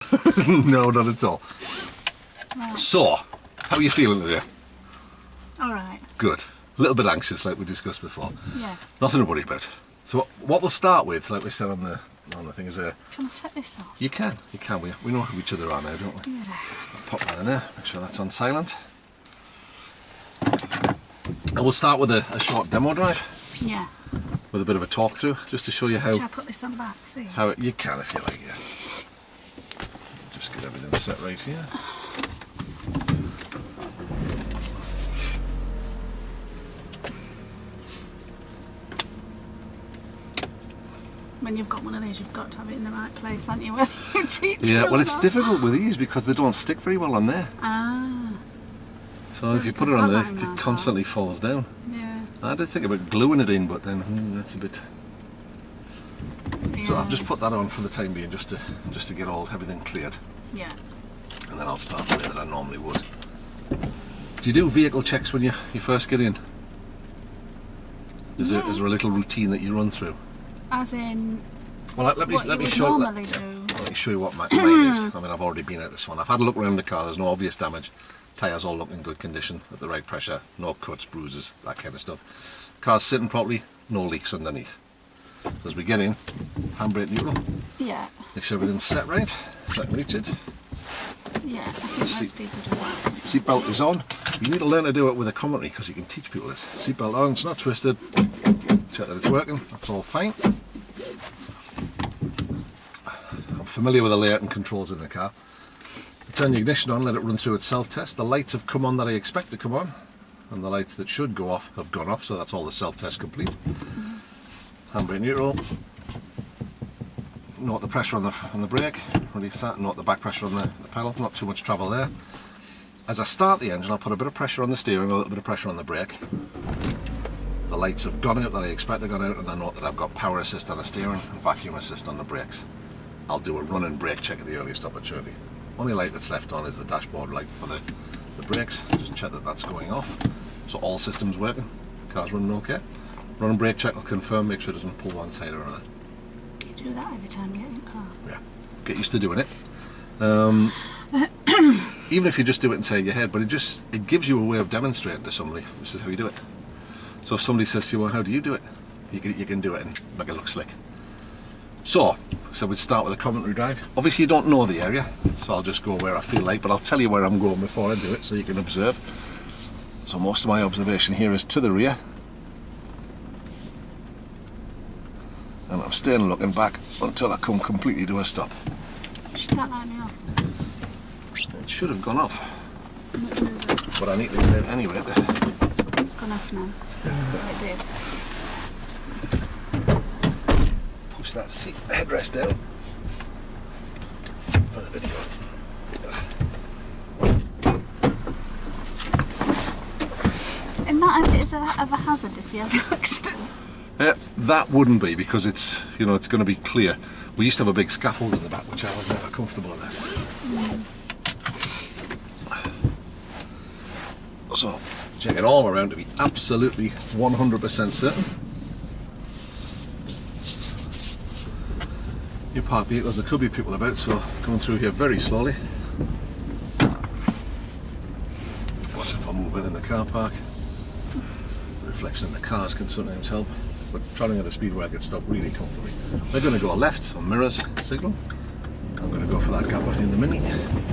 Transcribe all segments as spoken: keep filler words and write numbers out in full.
No, not at all. Right. So, how are you feeling today? All right. Good. A little bit anxious, like we discussed before. Yeah. Nothing to worry about. So, what we'll start with, like we said on the on the thing, is a. Can I take this off? You can. You can. We we know who each other are now, don't we? Yeah. Pop that in there. Make sure that's on silent. And we'll start with a, a short demo drive. Yeah. With a bit of a talk through, just to show you how. Should I put this on the back? See. How it, you can if you like, yeah. Just get everything set right here. When you've got one of these, you've got to have it in the right place, haven't you? Whether you teach Yeah, well, it's not. difficult with these because they don't stick very well on there. Ah. So if you put it on there, it constantly falls down. Yeah. I did think about gluing it in, but then hmm, that's a bit. Yeah. So I've just put that on for the time being, just to just to get all everything cleared. Yeah. And then I'll start the way that I normally would. Do you do vehicle checks when you you first get in? Is Yeah. there is there a little routine that you run through? As in. Well, let, let me what let you me would show. normally Let, do. let me show you what my, mine is. I mean, I've already been at this one. I've had a look around the car. There's no obvious damage. Tyres all look in good condition at the right pressure. No cuts, bruises, that kind of stuff. Car's sitting properly. No leaks underneath. As we get in, handbrake neutral. Yeah. Make sure everything's set right. So I can reach it. Yeah. I think most Seat- people do that. Seatbelt is on. You need to learn to do it with a commentary because you can teach people this. Seatbelt on. It's not twisted. Check that it's working. That's all fine. I'm familiar with the layout and controls in the car. Turn the ignition on, let it run through its self-test. The lights have come on that I expect to come on, and the lights that should go off have gone off, so that's all the self-test complete. Mm-hmm. Handbrake neutral. Note the pressure on the on the brake. Release that. Note the back pressure on the, the pedal. Not too much travel there. As I start the engine, I'll put a bit of pressure on the steering, a little bit of pressure on the brake. The lights have gone out that I expect have gone out, and I note that I've got power assist on the steering and vacuum assist on the brakes. I'll do a run and brake check at the earliest opportunity. Only light that's left on is the dashboard light for the, the brakes. Just check that that's going off. So all systems working. The car's running okay. Run and brake check will confirm, make sure it doesn't pull one side or another. You do that every time you get in the car. Yeah, get used to doing it. Um, even if you just do it inside your head, but it just it gives you a way of demonstrating to somebody this is how you do it. So if somebody says to you, well, how do you do it? You can, you can do it and make it look slick. So, so we'd start with a commentary drive. Obviously you don't know the area, so I'll just go where I feel like, but I'll tell you where I'm going before I do it so you can observe. So most of my observation here is to the rear. And I'm staying looking back until I come completely to a stop. Should that light me off? It should have gone off. But I need to get it anyway. It's gone off now. It did. Push that seat headrest down for the video. And that is a, of a hazard if you have an accident. Uh, that wouldn't be because it's you know it's going to be clear. We used to have a big scaffold in the back, which I was never comfortable with. Mm. So check it all around to be absolutely one hundred percent certain. New parked vehicles, there could be people about, so coming through here very slowly. Watching for movement in the car park. The reflection in the cars can sometimes help, but travelling at a speed where I can stop really comfortably. We're going to go left on mirrors signal. I'm going to go for that gap behind the Mini.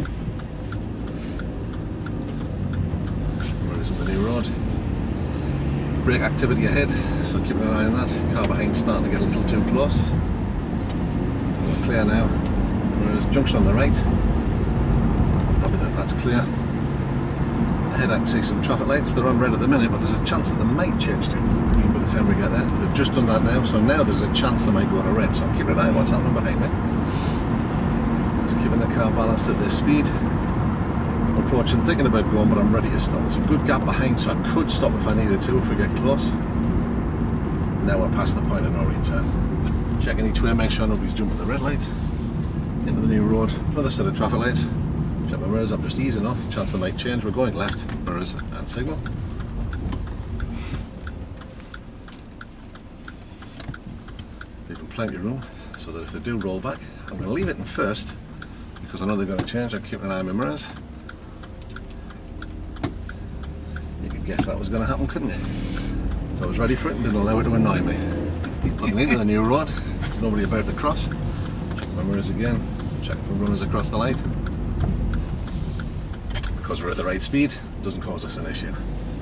Mirrors in the new road. Brake activity ahead, so keeping an eye on that. Car behind starting to get a little too close. We're clear now. Mirrors junction on the right. Happy that that's clear. Ahead I can see some traffic lights. They're on red at the minute, but there's a chance that they might change to green by the time we get there. They've just done that now, so now there's a chance they might go to red. So I'm keeping an eye on what's happening behind me. Just keeping the car balanced at this speed. Approaching, thinking about going, but I'm ready to stop. There's a good gap behind, so I could stop if I needed to if we get close. Now we're past the point of no return. Checking each way, make sure nobody's jumping the red light. Into the new road, another set of traffic lights. Check my mirrors, I'm just easing off, chance they might change. We're going left, mirrors and signal. Leaving plenty of room so that if they do roll back, I'm going to leave it in first because I know they're going to change. I'm keeping an eye on my mirrors. You could guess that was going to happen, couldn't you? So I was ready for it and didn't allow it to annoy me. Looking into the new road, there's nobody about to cross. Check my mirrors again, check for runners across the light. Because we're at the right speed, it doesn't cause us an issue.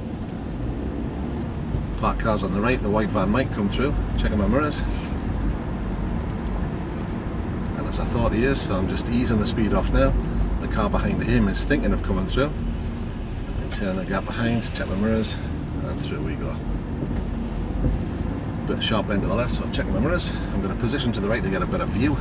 Parked cars on the right, the white van might come through. Checking my mirrors. And as I thought he is, so I'm just easing the speed off now. The car behind him is thinking of coming through. Turn the gap behind, check my mirrors, and through we go. Bit of sharp bend to the left, so I'm checking my mirrors. I'm going to position to the right to get a better view.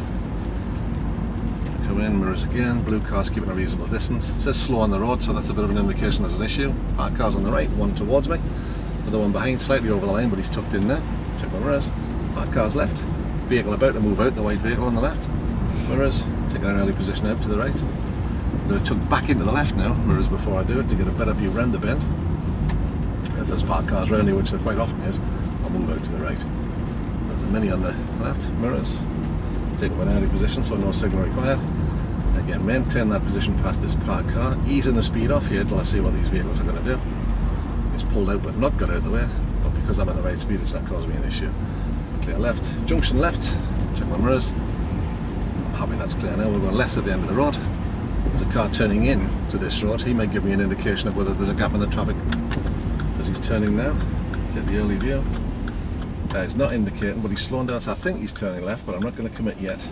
Come in, mirrors again, blue car's keeping a reasonable distance. It says slow on the road, so that's a bit of an indication there's an issue. Parked cars on the right, one towards me. The one behind, slightly over the line, but he's tucked in now. Check my mirrors. Parked cars left. Vehicle about to move out, the white vehicle on the left. Mirrors, taking an early position out to the right. I'm going to tuck back into the left now, mirrors before I do it, to get a better view round the bend. If there's parked cars around here, which there quite often is, I'll move out to the right. There's a Mini on the left, mirrors. Take up an early position, so no signal required. Again, maintain that position past this parked car, easing the speed off here till I see what these vehicles are going to do. Pulled out but not got out of the way, but because I'm at the right speed it's not causing me an issue. Clear left, junction left, check my mirrors. I'm happy that's clear now. We're going left at the end of the road. There's a car turning in to this road. He might give me an indication of whether there's a gap in the traffic as he's turning now. Take the early view. Uh, he's not indicating, but he's slowing down, so I think he's turning left, but I'm not going to commit yet.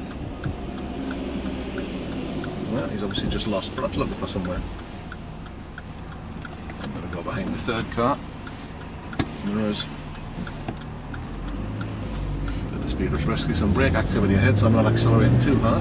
Well, he's obviously just lost, perhaps looking for somewhere. Behind the third car, mirrors, at the speed of briskly, some brake activity ahead, so I'm not accelerating too hard.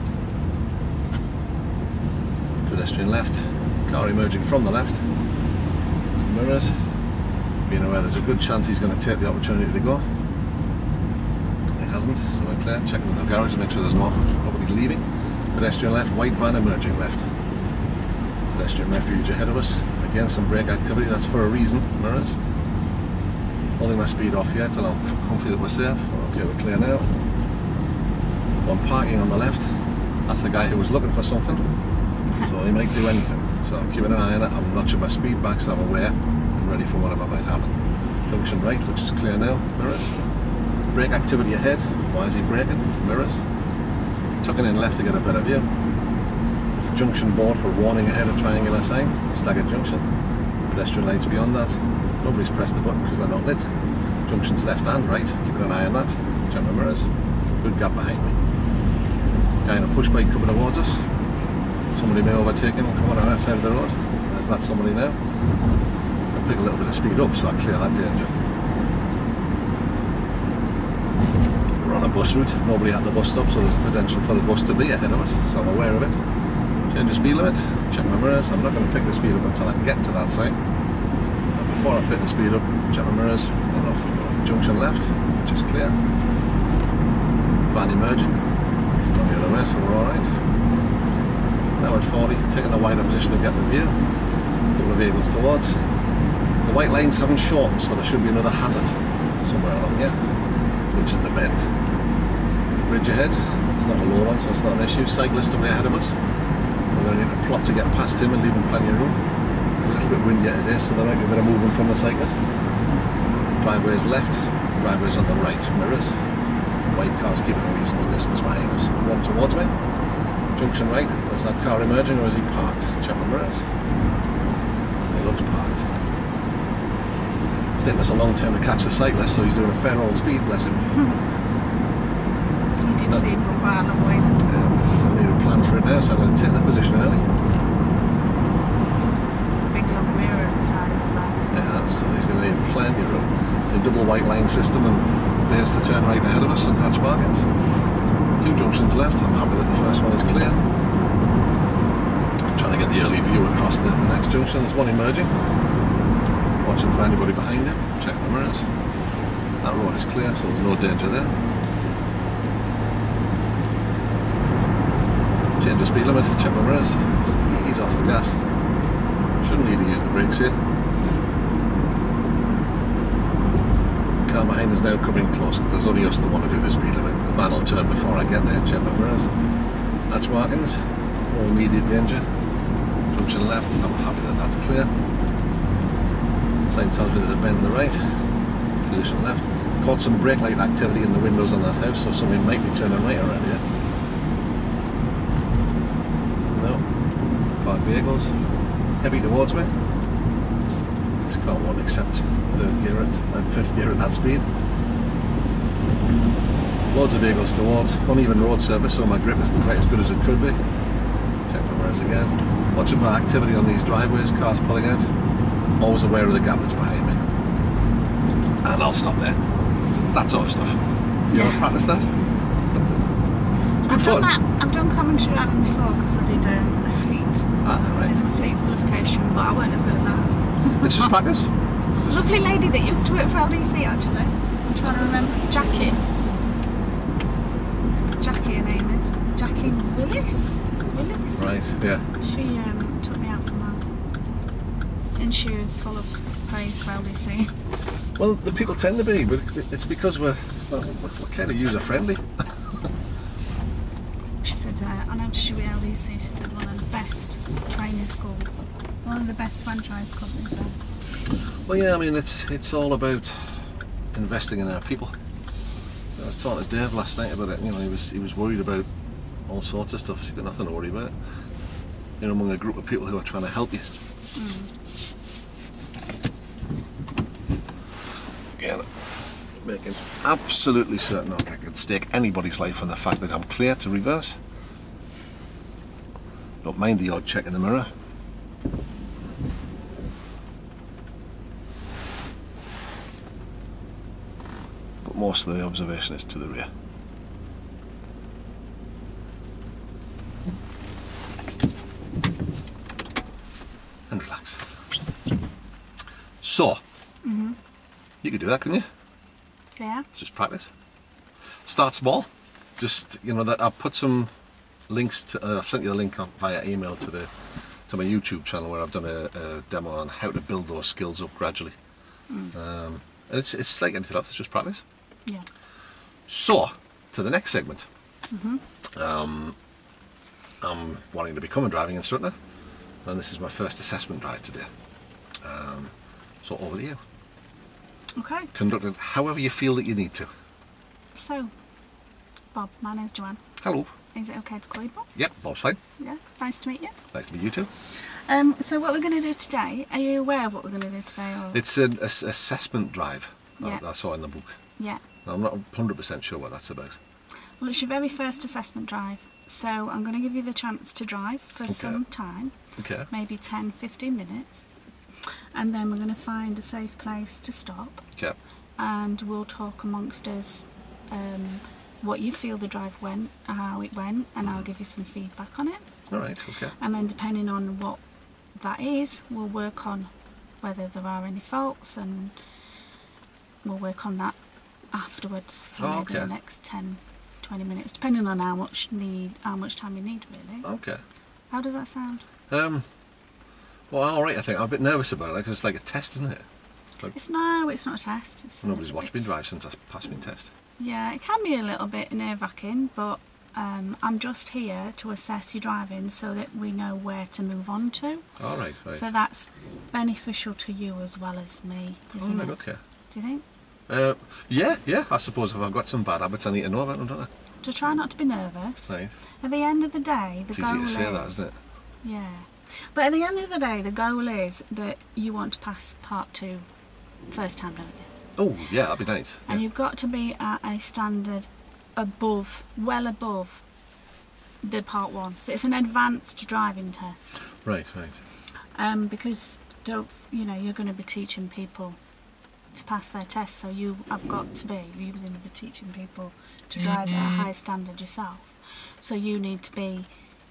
Pedestrian left, car emerging from the left, mirrors, being aware there's a good chance he's going to take the opportunity to go. He hasn't, so we're clear. Checking in the garage to make sure there's no nobody leaving. Pedestrian left, white van emerging left. Pedestrian refuge ahead of us. Again, some brake activity, that's for a reason. Mirrors. Holding my speed off here till I'm comfy that we're safe. Okay, we're clear now. One parking on the left. That's the guy who was looking for something. So he might do anything. So I'm keeping an eye on it. I'm notching my speed back so I'm aware and ready for whatever might happen. Junction right, which is clear now. Mirrors. Brake activity ahead. Why is he braking? Mirrors. Tucking in left to get a better view. There's a junction board for warning ahead of triangular sign, staggered junction. Pedestrian lights beyond that. Nobody's pressed the button because they're not lit. Junctions left and right, keeping an eye on that. Check my mirrors. Good gap behind me. Guy in a push bike coming towards us. Somebody may overtake him and come on our side of the road. There's that somebody now. I'll pick a little bit of speed up so I clear that danger. We're on a bus route, nobody at the bus stop, so there's a potential for the bus to be ahead of us, so I'm aware of it. Change the speed limit, check my mirrors. I'm not going to pick the speed up until I get to that side. And before I pick the speed up, check my mirrors, and off we go. Junction left, which is clear. Van emerging, he's going the other way, so we're alright. Now at forty, taking a wider position to get the view. A couple of vehicles towards. The white lines haven't shortened, so there should be another hazard somewhere along here, which is the bend. Bridge ahead, it's not a low one, so it's not an issue. Cyclist to be ahead of us. We're going to need to plot to get past him and leave him plenty of room. There's a little bit windy today, so there might be a bit of movement from the cyclist. Driveway is left, driveway is on the right. Mirrors. White car's keeping a reasonable distance behind us. One towards me. Junction right, there's that car emerging, or is he parked? Check the mirrors. He looks parked. It's taken us a long time to catch the cyclist, so he's doing a fair old speed, bless him. You did see him go by the way. Yeah, I need a plan for it now, so I'm going to take the position early. There's a big long mirror at the side of his legs. Yeah, so he's going to need plenty of room. A double white line system and base to turn right ahead of us and hatch markings. Two junctions left, I'm happy that the first one is clear. I'm trying to get the early view across the, the next junction. There's one emerging. Watching for anybody behind him. Check the mirrors. That road is clear, so there's no danger there. Change the speed limit, check my mirrors. Ease off the gas. Shouldn't need to use the brakes here. The car behind is now coming close because there's only us that want to do the speed limit. The van will turn before I get there. Check my mirrors. Hatch markings. no immediate danger. Junction left, I'm happy that that's clear. Sign tells me there's a bend in the right. Position left. Caught some brake light activity in the windows on that house, so somebody might be turning right around here. No. Parked vehicles. Heavy towards me. This car won't accept third gear at and fifth gear at that speed. Loads of vehicles towards. Uneven road surface, so my grip isn't quite as good as it could be. Check my mirrors again. Watching for activity on these driveways, cars pulling out. Always aware of the gap that's behind me. And I'll stop there. So that sort of stuff. Do you Yeah. ever practice that? It's good I've fun. done that. I've done commentary driving before because I did um, a fleet. Ah, I did right. my fleet qualification, but I weren't as good as that. It's just practice. It's just- Lovely lady that used to work for L D C actually. I'm trying to remember. Jackie. Jackie, her name is. Jackie Willis? Willis? Right, yeah. She um, took me out for my. And she was full of praise for L D C. Well, the people tend to be, but it's because we're, well, we're kind of user friendly. She said, uh, I noticed you with L D C. She said, one of the best training schools. One of the best franchise companies there. Well, yeah, I mean, it's it's all about investing in our people. I was talking to Dave last night about it. You know, he was he was worried about all sorts of stuff. So you've got nothing to worry about. You're among a group of people who are trying to help you. Mm. Again, making absolutely certain I can stake anybody's life on the fact that I'm clear to reverse. Don't mind the odd check in the mirror. But most of the observation is to the rear. And relax. So, Mm-hmm. you could do that, couldn't you? Yeah. It's just practice. Start small. Just, you know, that I've put some links to. Uh, I've sent you the link on, via email to the to my YouTube channel where I've done a, a demo on how to build those skills up gradually. Mm. Um, and it's it's like anything else. It's just practice. Yeah. So to the next segment. Mm-hmm. Um, I'm wanting to become a driving instructor, and this is my first assessment drive today. Um, so over to you. Okay. Conduct it however you feel that you need to. So, Bob, my name's Joanne. Hello. Is it okay to call you Bob? Yep, Bob's fine. Yeah. Nice to meet you. Nice to meet you too. Um, so what we're going to do today, are you aware of what we're going to do today? Or? It's an ass- assessment drive Yeah. that I saw in the book. Yeah. I'm not one hundred percent sure what that's about. Well, it's your very first assessment drive. So I'm going to give you the chance to drive for Okay. some time, Okay. maybe ten, fifteen minutes. And then we're going to find a safe place to stop. Okay. And we'll talk amongst us um, what you feel the drive went, how it went, and I'll give you some feedback on it. All right. Okay. And then depending on what that is, we'll work on whether there are any faults, and we'll work on that afterwards for Oh, maybe okay. the next ten, twenty minutes, depending on how much need, how much time you need, really. Okay. How does that sound? Um. Well, all right. I think I'm a bit nervous about it because it's like a test, isn't it? Like, It's no, it's not a test. It's, nobody's watched me it's- drive since I passed my test. Yeah, it can be a little bit nerve-wracking, but um, I'm just here to assess your driving so that we know where to move on to. All right. Right. So that's beneficial to you as well as me, all isn't right. it? Okay. Do you think? Uh. Yeah. Yeah. I suppose if I've got some bad habits, I need to know about them, don't I? To try not to be nervous. Right. At the end of the day, the It's goal easy to say is... that, isn't it? Yeah. But at the end of the day, the goal is that you want to pass part two first time, don't you? Oh, yeah. That'd be nice. And Yeah. you've got to be at a standard above, well above the part one. So it's an advanced driving test. Right. Right. Um, because don't you know you're going to be teaching people to pass their tests, so you have got to be you're going to be teaching people to drive at a high standard yourself. So you need to be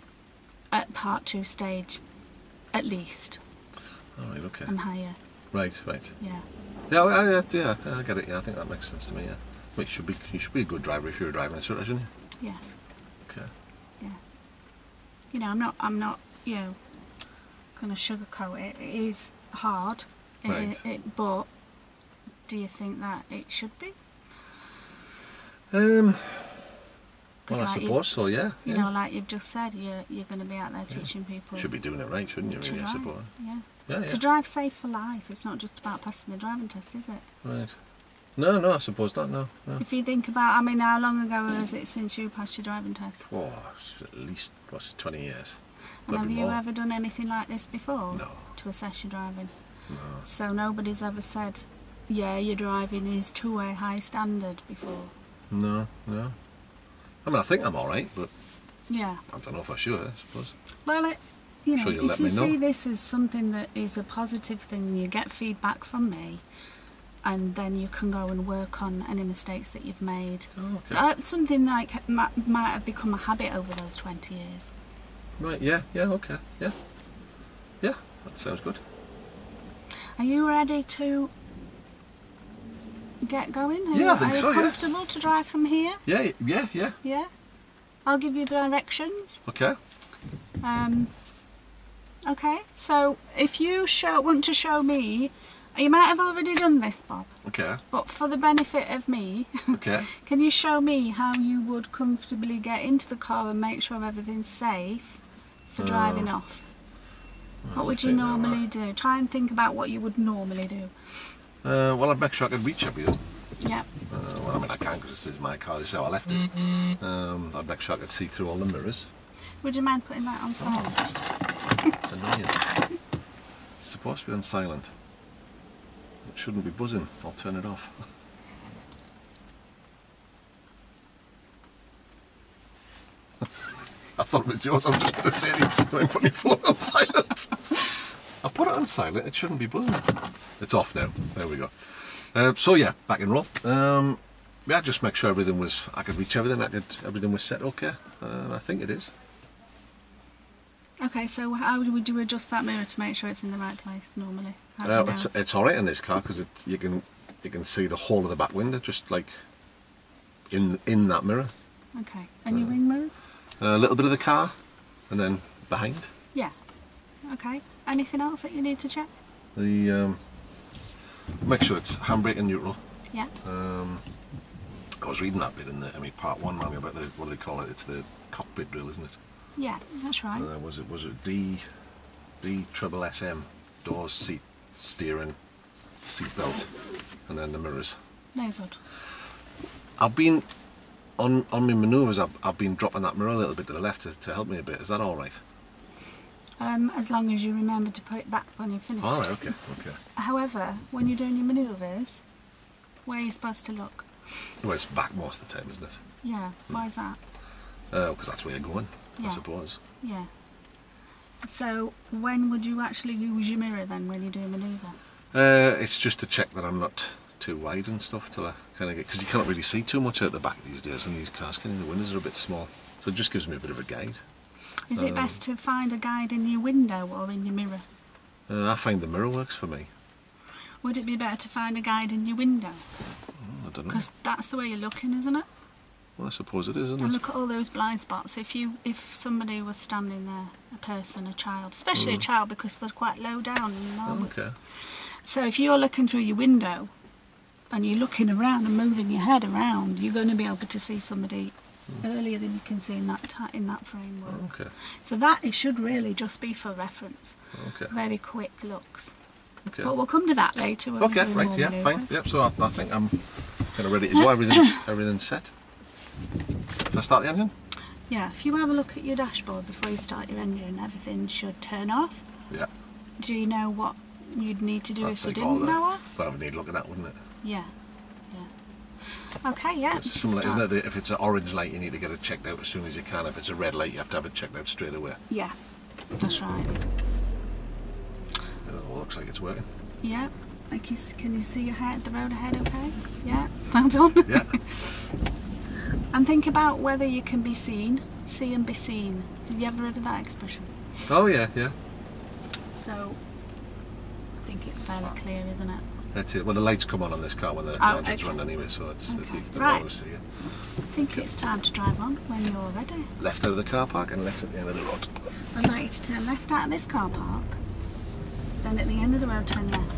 at part two stage at least All right. Okay. and higher. Right. Right. Yeah. Yeah, I, I, yeah, I get it. Yeah, I think that makes sense to me. Yeah, well, you should be you should be a good driver if you're a driving instructor, shouldn't you? Yes. Okay. Yeah. You know, I'm not. I'm not. You know, going to sugarcoat it. It is hard. It, Right. it, but do you think that it should be? Um. Well, I like you- suppose so, yeah. You yeah. know, like you've just said, you're, you're going to be out there teaching people. Should be doing it right, shouldn't you, to really, I drive. suppose? Yeah. Yeah, yeah. To drive safe for life. It's not just about passing the driving test, is it? Right. No, no, I suppose not, no. no. If you think about, I mean, how long ago was it since you passed your driving test? Oh, it's at least, what's it, twenty years? And have Maybe you more. ever done anything like this before? No. To assess your driving? No. So nobody's ever said, yeah, your driving is to a high standard before? No, no. I mean, I think I'm alright, but Yeah. I don't know for sure, I suppose. Well, it, you know, Sure you'll if let you me know. see this as something that is a positive thing, you get feedback from me, and then you can go and work on any mistakes that you've made. Oh, okay. Uh, something like might, might have become a habit over those twenty years. Right, yeah, yeah, okay, yeah. Yeah, that sounds good. Are you ready to get going? Are Yeah, you, I think are you so, yeah. comfortable to drive from here? Yeah, yeah, yeah. Yeah. I'll give you directions. Okay. Um, okay, so if you show, want to show me, you might have already done this, Bob, Okay. but for the benefit of me, Okay. can you show me how you would comfortably get into the car and make sure everything's safe for driving Uh, off? Well, What would let's you think now, normally uh, do? Try and think about what you would normally do. Uh, well, I'd make sure I could reach everything. Yeah. Uh, well, I mean, I can because this is my car. This is how I left it. Um, I'd make sure I could see through all the mirrors. Would you mind putting that on silent? It's annoying. It's supposed to be on silent. It shouldn't be buzzing. I'll turn it off. I thought it was yours. I was just going to say it. Don't put your phone on silent. I put it on silent. It shouldn't be buzzing. It's off now. There we go. Uh, so yeah, back in roll. Um, yeah, just make sure everything was. I could reach everything. I could. Everything was set okay, and I think it is. Okay, so how would you adjust that mirror to make sure it's in the right place normally? How do Uh, you know? it's it's all right in this car because it you can you can see the whole of the back window just like in in that mirror. Okay, and your wing mirrors? A little bit of the car, and then behind Yeah. Okay. Anything else that you need to check? the um, make sure it's handbrake and neutral. Yeah. Um, I was reading that bit in the I mean part one manual about the what do they call it? It's the cockpit drill, isn't it? Yeah, that's right. Uh, was it was it D D triple S M doors, seat, steering, seat belt, and then the mirrors. No good. I've been on on my manoeuvres. I've, I've been dropping that mirror a little bit to the left to, to help me a bit. Is that all right? Um, as long as you remember to put it back when you're finished. All right. Okay. Okay. However, when you're doing your manoeuvres, where are you supposed to look? Well, it's back most of the time, isn't it? Yeah. Why is that? Because that's where you're going, Yeah. I suppose. Yeah. So when would you actually use your mirror then when you do a manoeuvre? Uh, it's just to check that I'm not too wide and stuff till I kind of get because you can't really see too much out the back these days in these cars. Can you? The windows are a bit small, so it just gives me a bit of a guide. Is it Um, best to find a guide in your window or in your mirror? Uh, I find the mirror works for me. Would it be better to find a guide in your window? Oh, I don't know. Because that's the way you're looking, isn't it? Well, I suppose it is, isn't And it? look at all those blind spots. If you, if somebody was standing there, a person, a child, especially a child, because they're quite low down. You know? Oh, okay. So if you're looking through your window and you're looking around and moving your head around, you're going to be able to see somebody earlier than you can see in that ti in that framework. Okay. So that it should really just be for reference. Okay. Very quick looks. Okay. But we'll come to that later. When Okay. we do Right. more Yeah. Fine. manoeuvres. Yep. So I, I think I'm kind of ready to go. Everything's everything's set. Shall I start the engine? Yeah. If you have a look at your dashboard before you start your engine, everything should turn off. Yeah. Do you know what you'd need to do I'd if you take all didn't the- know off? Well, we need looking at, wouldn't it? Yeah. Yeah. Okay. Yeah. It's similar, isn't it? that If it's an orange light, you need to get it checked out as soon as you can. If it's a red light, you have to have it checked out straight away. Yeah. That's right. It all looks like it's working. Yeah. Like you, s- can you see your head, the road ahead? Okay. Yeah. Well done. Yeah. And think about whether you can be seen. See and be seen. Have you ever heard of that expression? Oh yeah, yeah. So, I think it's fairly clear, isn't it? That's it. Well, the lights come on on this car when the Oh, engine's okay. run anyway, so it's Okay. you can Right. always see it. I think it's time to drive on when you're ready. Left out of the car park and left at the end of the road. I'd like you to turn left out of this car park, then at the end of the road turn left.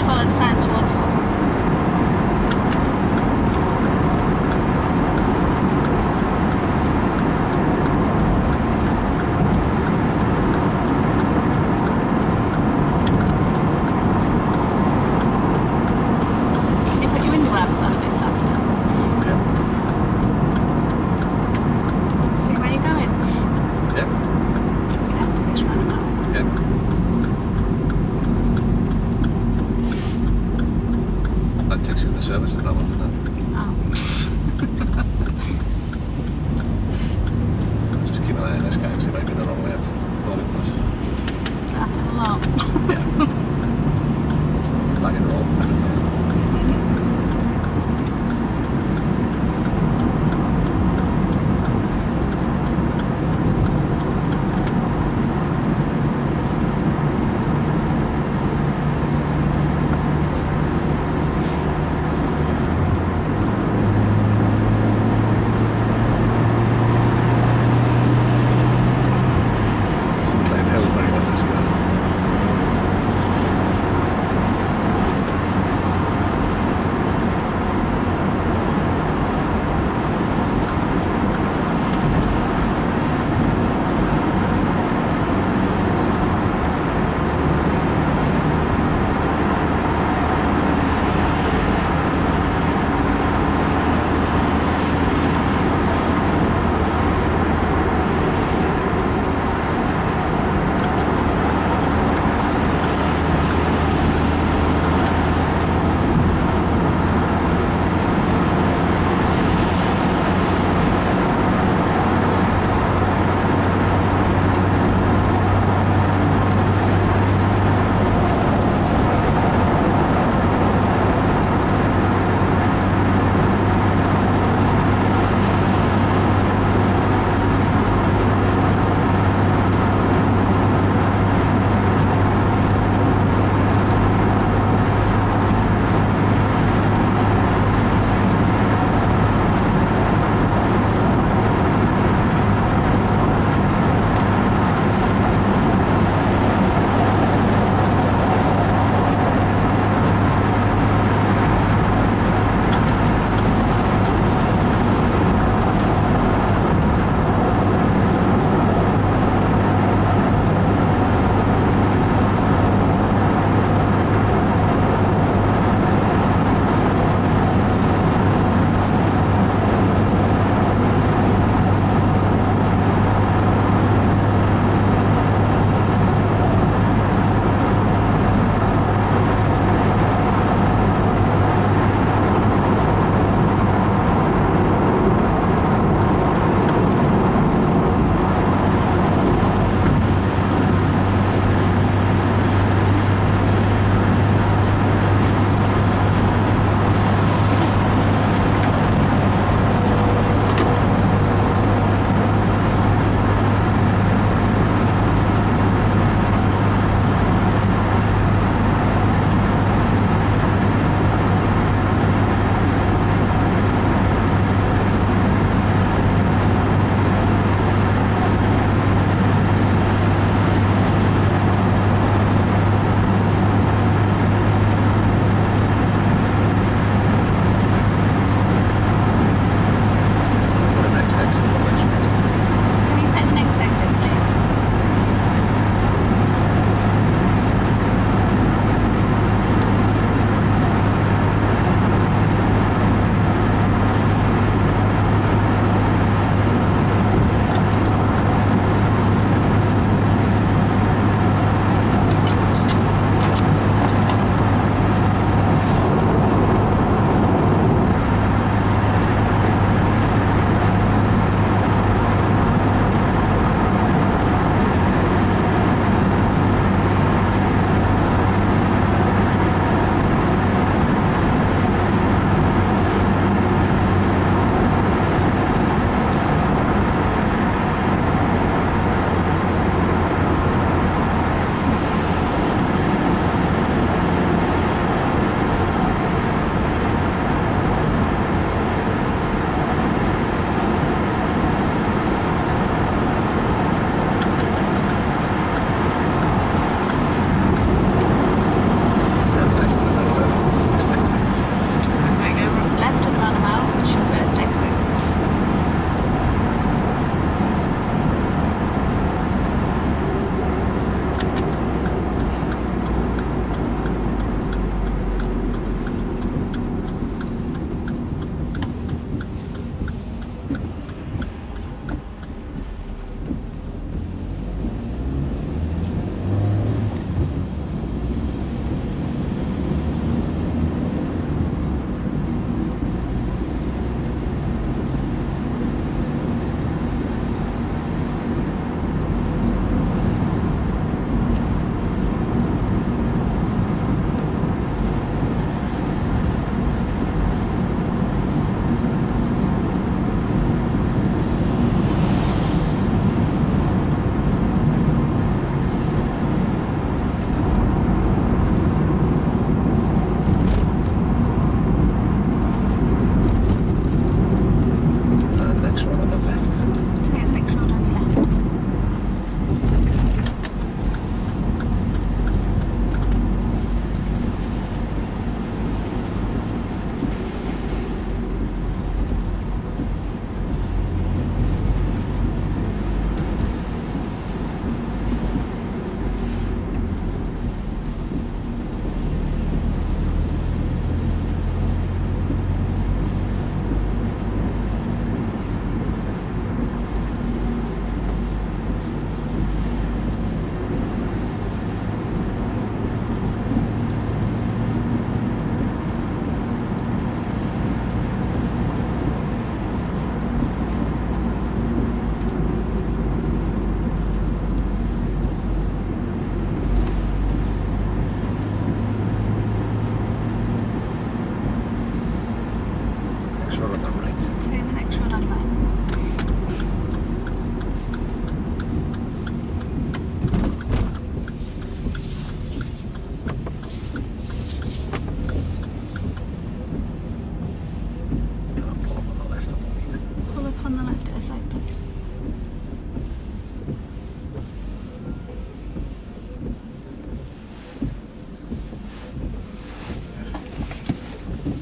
follow the signs towards home. Can you put your window wipers on a bit faster? Yeah. See where you're going? Yeah. Just after this roundabout. Yeah. That takes you to the services, that one, doesn't Oh. it? Just keep an eye on this guy because he might be the wrong way I thought it was. Happen a lot. Yeah. Back and roll. Playing hills very well, this guy.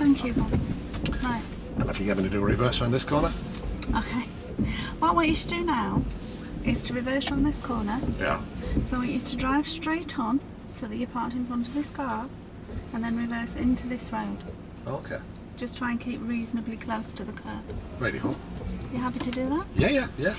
Thank you, Bob. Right. And if you get me to do a reverse around this corner. Okay. What I want you to do now is to reverse around this corner. Yeah. So I want you to drive straight on so that you're parked in front of this car and then reverse into this road. Okay. Just try and keep reasonably close to the curb. Righty ho. You happy to do that? Yeah, yeah, yeah.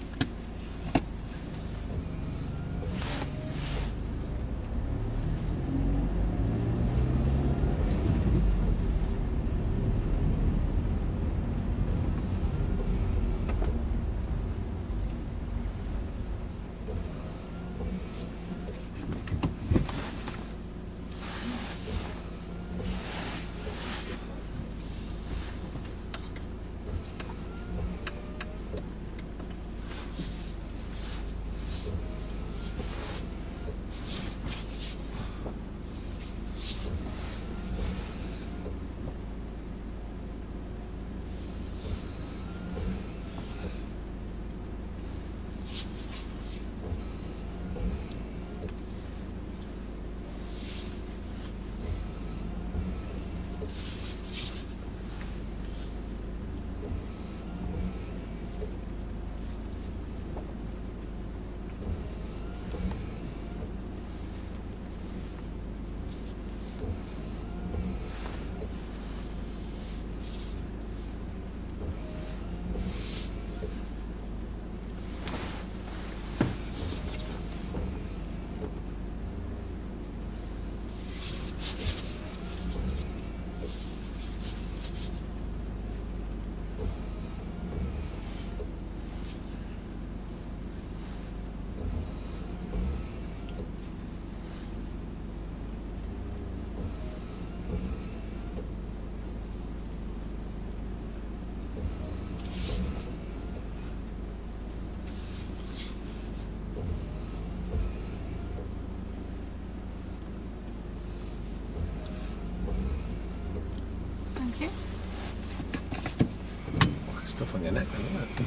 Stuff on your neck, isn't it?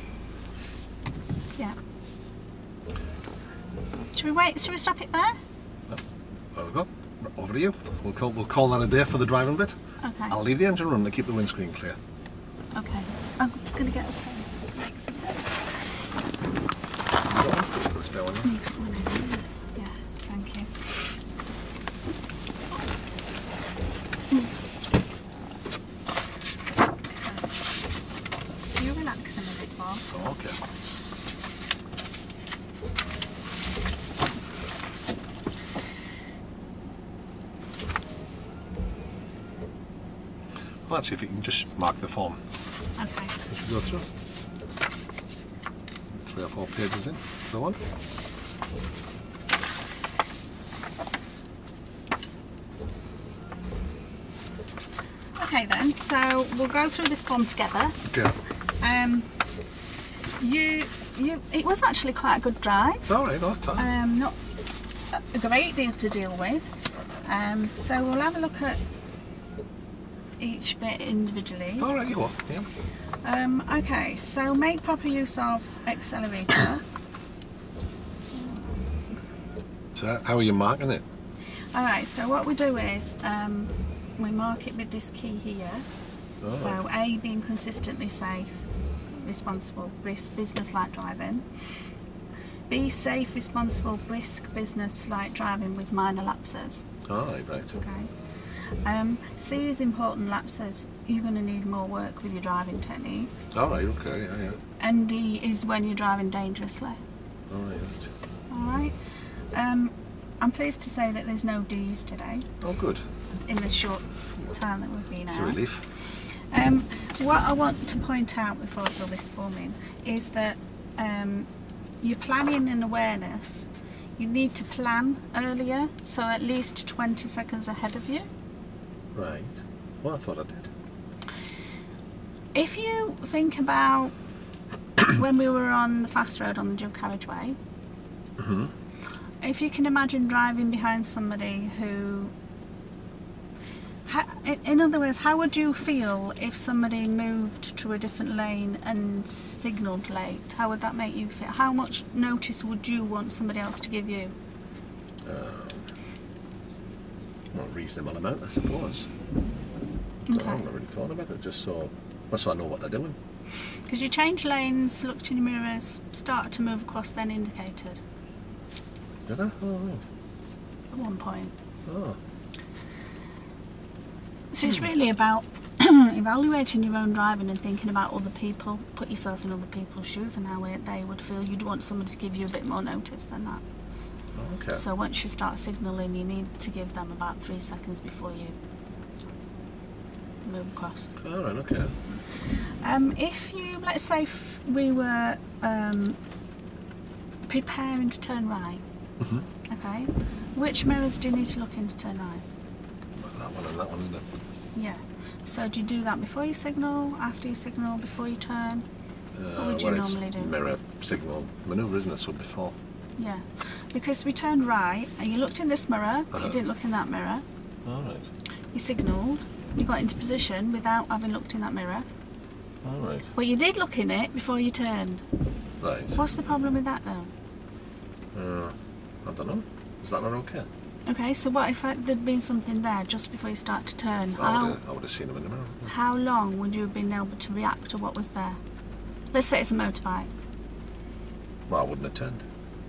Yeah. Should we wait? Should we stop it there? Oh, there we go. Over to you. We'll call, we'll call that a day for the driving bit. Okay. I'll leave the engine running to keep the windscreen clear. Okay. I'm just going to get a pen. Make some notes. Put a spare one in. Yeah, thank you. You relax a minute, Bob. Oh, okay. Well, let's see if you can just mark the form. Okay. We should go through. Three or four pages in. That's the one. Okay then, so we'll go through this form together. Okay. Um, you, you, it was actually quite a good drive. All right, all right. Um, not a great deal to deal with. Um, so we'll have a look at each bit individually. All right, you are. Yeah. Um, okay, so make proper use of accelerator. So how are you marking it? Alright, so what we do is um, we mark it with this key here. All so right. A being consistently safe, responsible, brisk, business-like driving. B, safe, responsible, brisk, business-like driving with minor lapses. All right, right. Okay. Um, C is important lapses. You're going to need more work with your driving techniques. All right, okay, yeah, yeah. And D is when you're driving dangerously. All right, right. Alright. Um, I'm pleased to say that there's no D's today Oh, good. in the short time that we've been It's out. a relief. Um, what I want to point out before I fill this form in is that um, your planning and awareness, you need to plan earlier, so at least twenty seconds ahead of you. Right. Well, I thought I did. If you think about when we were on the fast road on the dual carriageway, Mm-hmm. if you can imagine driving behind somebody who, ha, in other words, how would you feel if somebody moved to a different lane and signalled late? How would that make you feel? How much notice would you want somebody else to give you? Um, well, a reasonable amount, I suppose. So Okay. I haven't really thought about it, just so, just so I know what they're doing. Because you changed lanes, looked in your mirrors, started to move across, then indicated Did I? Oh, right. at one point. Oh. So it's really about evaluating your own driving and thinking about other people. Put yourself in other people's shoes and how it- they would feel. You'd want someone to give you a bit more notice than that. Oh, okay. So once you start signalling, you need to give them about three seconds before you move across. All right, okay. Um, if you, let's say if we were um, preparing to turn right, Mm-hmm. okay, which mirrors do you need to look in to turn right? Well, that one and that one, isn't it? Yeah. So do you do that before you signal, after you signal, before you turn? Uh, What would you well, normally it's do? mirror signal manoeuvre, isn't it? So before. Yeah. Because we turned right and you looked in this mirror, but Uh-huh. you didn't look in that mirror. All right. You signalled, you got into position without having looked in that mirror. All right. But you did look in it before you turned. Right. What's the problem with that though? Uh, I don't know. Is that not okay? Okay, so what if I, there'd been something there just before you start to turn? I How, would have, I would have seen them in the mirror. how long would you have been able to react to what was there? Let's say it's a motorbike. Well, I wouldn't have turned.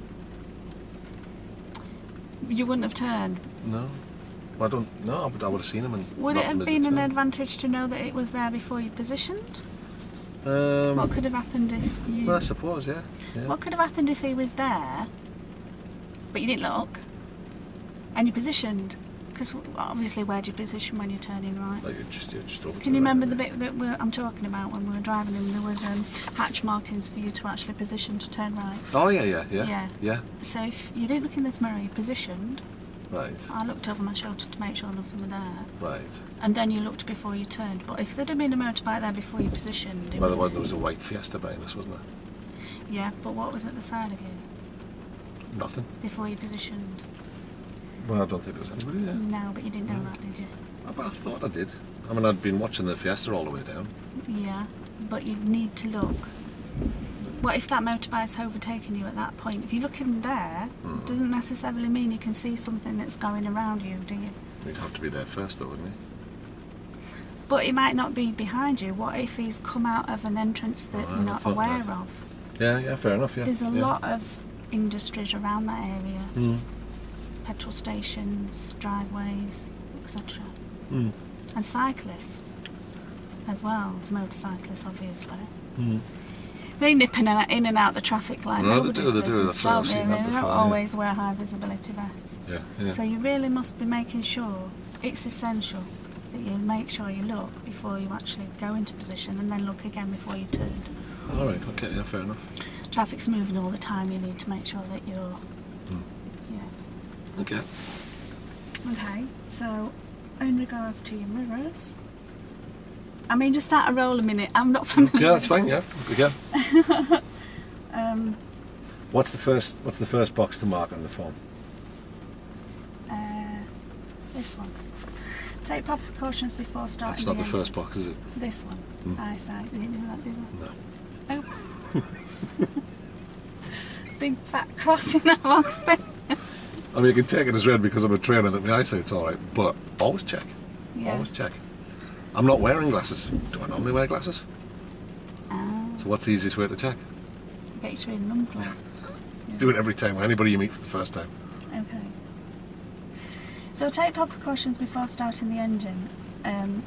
You wouldn't have turned. No. Well, I don't. No, I would, I would have seen them. And Would not it have made been the an turn. advantage to know that it was there before you positioned? Um, What could have happened if you... well, I suppose, yeah. yeah. What could have happened if he was there, but you didn't look, and you positioned? Because obviously, where do you position when you're turning right? Like, you're just, you're just over to Can you right, remember the yeah. bit that we're, I'm talking about when we were driving him? There was um, hatch markings for you to actually position to turn right. Oh, yeah, yeah, yeah. Yeah. Yeah. So if you didn't look in this mirror, you positioned. Right. I looked over my shoulder to make sure nothing was there, Right. and then you looked before you turned. But if there'd have been a motorbike there before you positioned, it Well, there would- was, there was a white Fiesta behind us, wasn't there? yeah. But what was at the side of you Nothing. before you positioned? Well, I don't think there was anybody there. No, but you didn't know that, did you? I, I thought I did. I mean, I'd been watching the Fiesta all the way down. Yeah, but you need to look. What if that motorbike's overtaking you at that point? If you look in there, Hmm. doesn't necessarily mean you can see something that's going around you, do you? He'd have to be there first, though, wouldn't he? But it might not be behind you. What if he's come out of an entrance that Oh, I you're hadn't not thought aware that. of? Yeah, yeah, fair enough, yeah. There's a yeah. lot of industries around that area. Mm. Petrol stations, driveways, et cetera. Mm. And cyclists as well. There's motorcyclists, obviously. Mm. They nip in and, in and out the traffic line. No, they Nobody's do, they do. business, That's right, don't I've they? seen that They don't before, yeah. always wear high visibility vests. Yeah, yeah. So you really must be making sure, it's essential that you make sure you look before you actually go into position, and then look again before you turn. All right, okay, yeah, fair enough. Traffic's moving all the time, you need to make sure that you're, Mm. yeah. Okay. Okay, so in regards to your mirrors, I mean, just start a roll a minute, I'm not familiar. Yeah, that's fine, yeah. Okay. Um, What's the first what's the first box to mark on the form? uh, this one. Take proper precautions before starting. That's not the engine. first box, is it? This one. Mm. Eyesight. You didn't do that, did you? No. Oops. Big fat cross in that box there. I mean, you can take it as read because I'm a trainer that my eyesight's all right, but always check. Yeah. Always check. I'm not wearing glasses. Do I normally wear glasses? Ah, So what's the easiest way to check? get you to read a number plate. Yeah. Do it every time with anybody you meet for the first time. Okay. So take proper precautions before starting the engine. Um,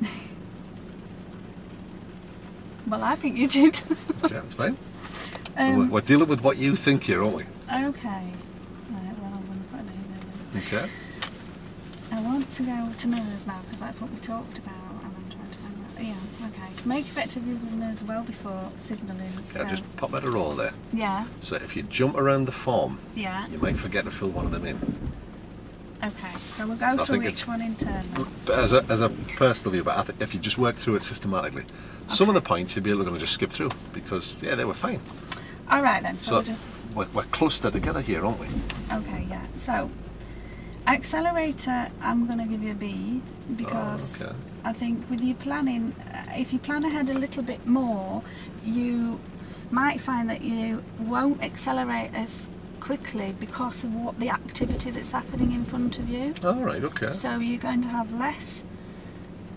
well, I think you did. Okay, that's fine. um, we're, we're dealing with what you think here, aren't we? okay. Right, well, I'm going to put it in there. Okay. I want to go to mirrors now because that's what we talked about, and I'm trying to find that. Yeah, okay. Make effective use of mirrors well before signalling. Yeah, So, just pop out a roll there. yeah, So if you jump around the form, yeah. you might forget to fill one of them in. Okay, so we'll go I through think each it's- one in turn. then. But as a, as a personal view, but I think if you just work through it systematically, some of the points you'll be able to just skip through because, yeah, they were fine. All right then. So, So we'll just we're, we're clustered together here, aren't we? okay, yeah. So accelerator, I'm going to give you a B because Oh, okay. I think with you planning, uh, if you plan ahead a little bit more, you might find that you won't accelerate as quickly because of what the activity that's happening in front of you. All right, okay. So you're going to have less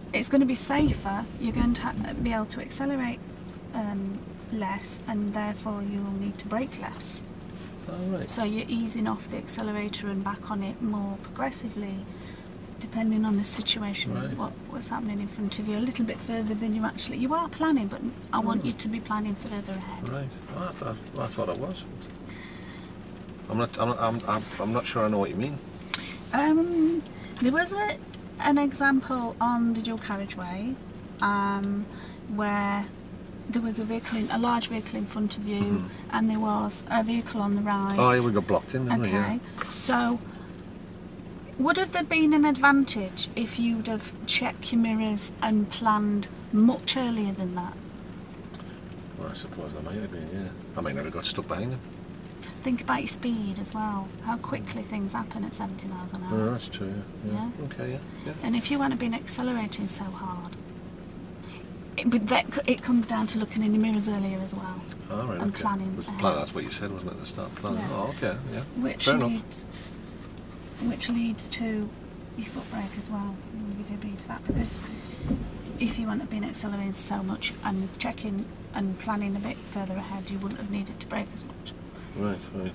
it's going to be safer. You're going to ha be able to accelerate um, less, and therefore you will need to brake less. Oh, right. So you're easing off the accelerator and back on it more progressively, depending on the situation, Right. what, what's happening in front of you, a little bit further than you actually... You are planning, but I want you to be planning further ahead. Right. Oh, I, thought, well, I thought it was. I'm not, I'm, I'm, I'm, I'm not sure I know what you mean. Um, there was a, an example on the dual carriageway um, where there was a vehicle, in, a large vehicle in front of you, Mm-hmm. and there was a vehicle on the right. Oh, yeah, we got blocked in, didn't we? Okay, Yeah. so would have there been an advantage if you'd have checked your mirrors and planned much earlier than that? Well, I suppose there might have been, yeah. I might not have got stuck behind them. Think about your speed as well, how quickly things happen at seventy miles an hour. Oh, that's true, yeah. yeah. Yeah. Okay, yeah. yeah. And if you hadn't been accelerating so hard, it, but that, it comes down to looking in the mirrors earlier as well. All right, and okay. planning That's, ahead. plan, that's what you said, wasn't it, at the start? Planning. Yeah. Oh, okay, yeah. Which Fair enough. leads, which leads to your foot brake as well. I'll give you a beat for that, because if you hadn't been accelerating so much and checking and planning a bit further ahead, you wouldn't have needed to brake as much. Right, right.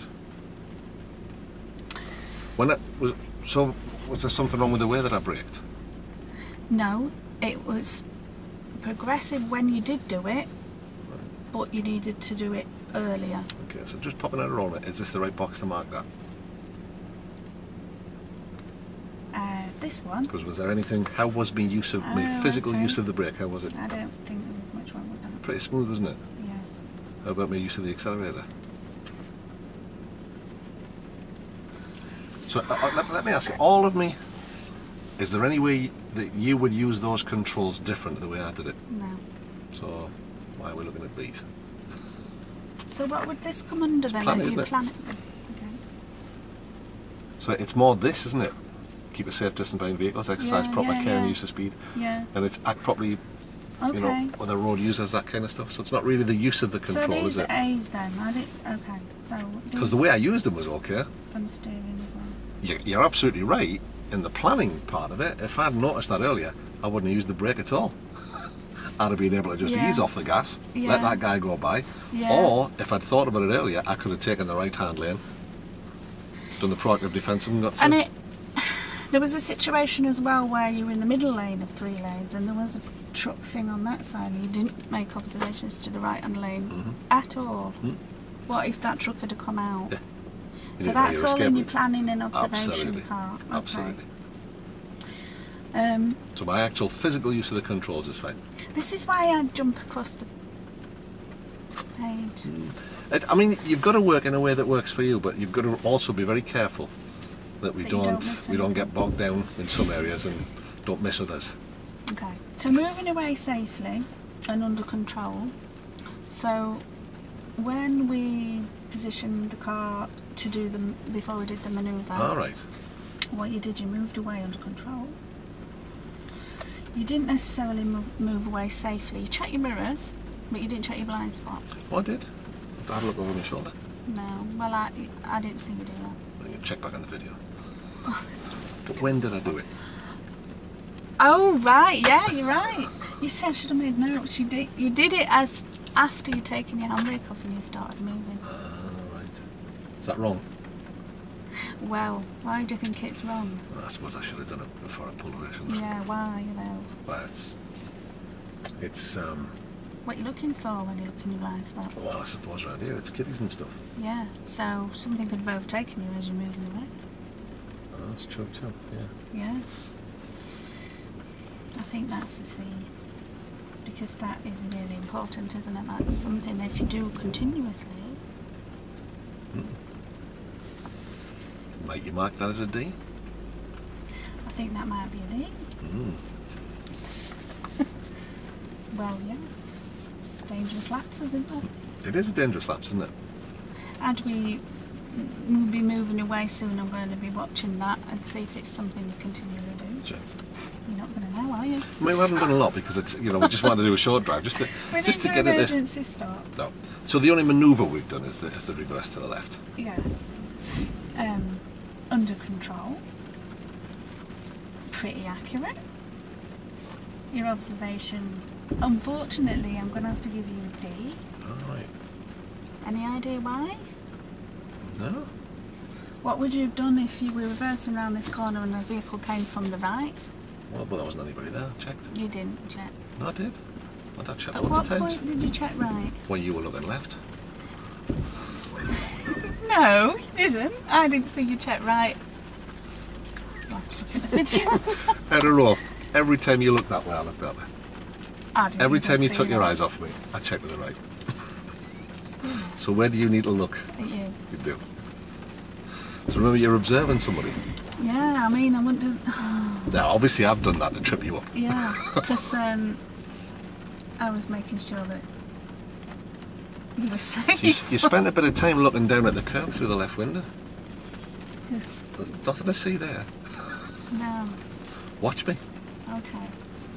When it was, so was there something wrong with the way that I braked? No, it was progressive when you did do it, but you needed to do it earlier. Okay, so just popping out a roll, is this the right box to mark that? Uh, this one, Because was there anything, how was my use of, my Oh, physical okay. use of the brake, how was it? I don't think there was much wrong with that. Pretty smooth, wasn't it? Yeah. How about my use of the accelerator? So uh, let, let me ask you, all of me, is there any way that you would use those controls different the way I did it? No. So why are we looking at these? So what would this come under then? planning, if isn't you it? plan it? Okay. So it's more this, isn't it? Keep a safe distance behind vehicles, exercise Yeah, proper yeah, care and yeah. use of speed, Yeah. and it's act properly, Okay. you know, other road users, that kind of stuff. So it's not really the use of the so control, these is it? are A's then. I did. Okay. So Because the way I used them was okay. and steering as well. You- You're absolutely right in the planning part of it. If I'd noticed that earlier, I wouldn't have used the brake at all. I'd have been able to just Yeah. ease off the gas, Yeah. let that guy go by. Yeah. Or, if I'd thought about it earlier, I could have taken the right-hand lane, done the proactive defensive and got through. And it, there was a situation as well where you were in the middle lane of three lanes, and there was a truck thing on that side, and you didn't make observations to the right-hand lane Mhm. at all. Mm. What if that truck had come out? Yeah. So didn't know that's you were all in escaping. your planning and observation Absolutely. part. Okay. Absolutely. Um, So my actual physical use of the controls is fine. this is why I jump across the page. It, I mean, you've got to work in a way that works for you, but you've got to also be very careful that we That you don't, don't miss we don't anything. get bogged down in some areas and don't miss others. Okay, so moving away safely and under control. So when we positioned the car to do the, before we did the manoeuvre, All right. what you did, you moved away under control. You didn't necessarily move, move away safely. You checked your mirrors, but you didn't check your blind spot. Oh, I did. I had a look over my shoulder. No, well I, I didn't see you do that. I can check back on the video. But when did I do it? Oh right, yeah, you're right. You said I should have made notes. You did. You did it as after you'd taken your handbrake off and you started moving. Ah, right. Is that wrong? Well, why do you think it's wrong? Well, I suppose I should have done it before I pulled away, shouldn't I? Yeah, why? You know, Well, it's... It's, um... what you're looking for when you're looking your blind spot. Well, I suppose around here it's kiddies and stuff. Yeah. So something could have overtaken you as you're moving away. Oh, that's true too, yeah. Yeah. I think that's the key. Because that is really important, isn't it? That's something if you do continuously. Mm. Might you mark that as a D? I think that might be a D. Mm. Well, yeah. Dangerous lapses, isn't it? It is a dangerous lapse, isn't it? And we will be moving away soon. I'm going to be watching that and see if it's something you continually do. Sure. You're not going to know, are you? I mean, we haven't done a lot because it's, you know, we just wanted to do a short drive, just to, We just to didn't get do an it. emergency stop. No. So the only manoeuvre we've done is the, is the reverse to the left. Yeah. Um, under control. Pretty accurate. Your observations. Unfortunately, I'm going to have to give you a D. Alright. Any idea why? No? What would you have done if you were reversing around this corner and a vehicle came from the right? Well, but there wasn't anybody there. I checked. You didn't check. No, I did. I did check At lots what of times. point did you check right? When you were looking left. No, you didn't. I didn't see you check right. I'll have to look at the video. I don't know. Every time you looked that way, I looked that way. I didn't Every even time you see took your that. eyes off me, I checked to the right. So where do you need to look? At you. You do. So remember, you're observing somebody. Yeah, I mean, I wouldn't do... Now, obviously, I've done that to trip you up. Yeah, because um, I was making sure that you were safe. You, you spent a bit of time looking down at the curb through the left window. Just, There's nothing to see there. no. Watch me. Okay.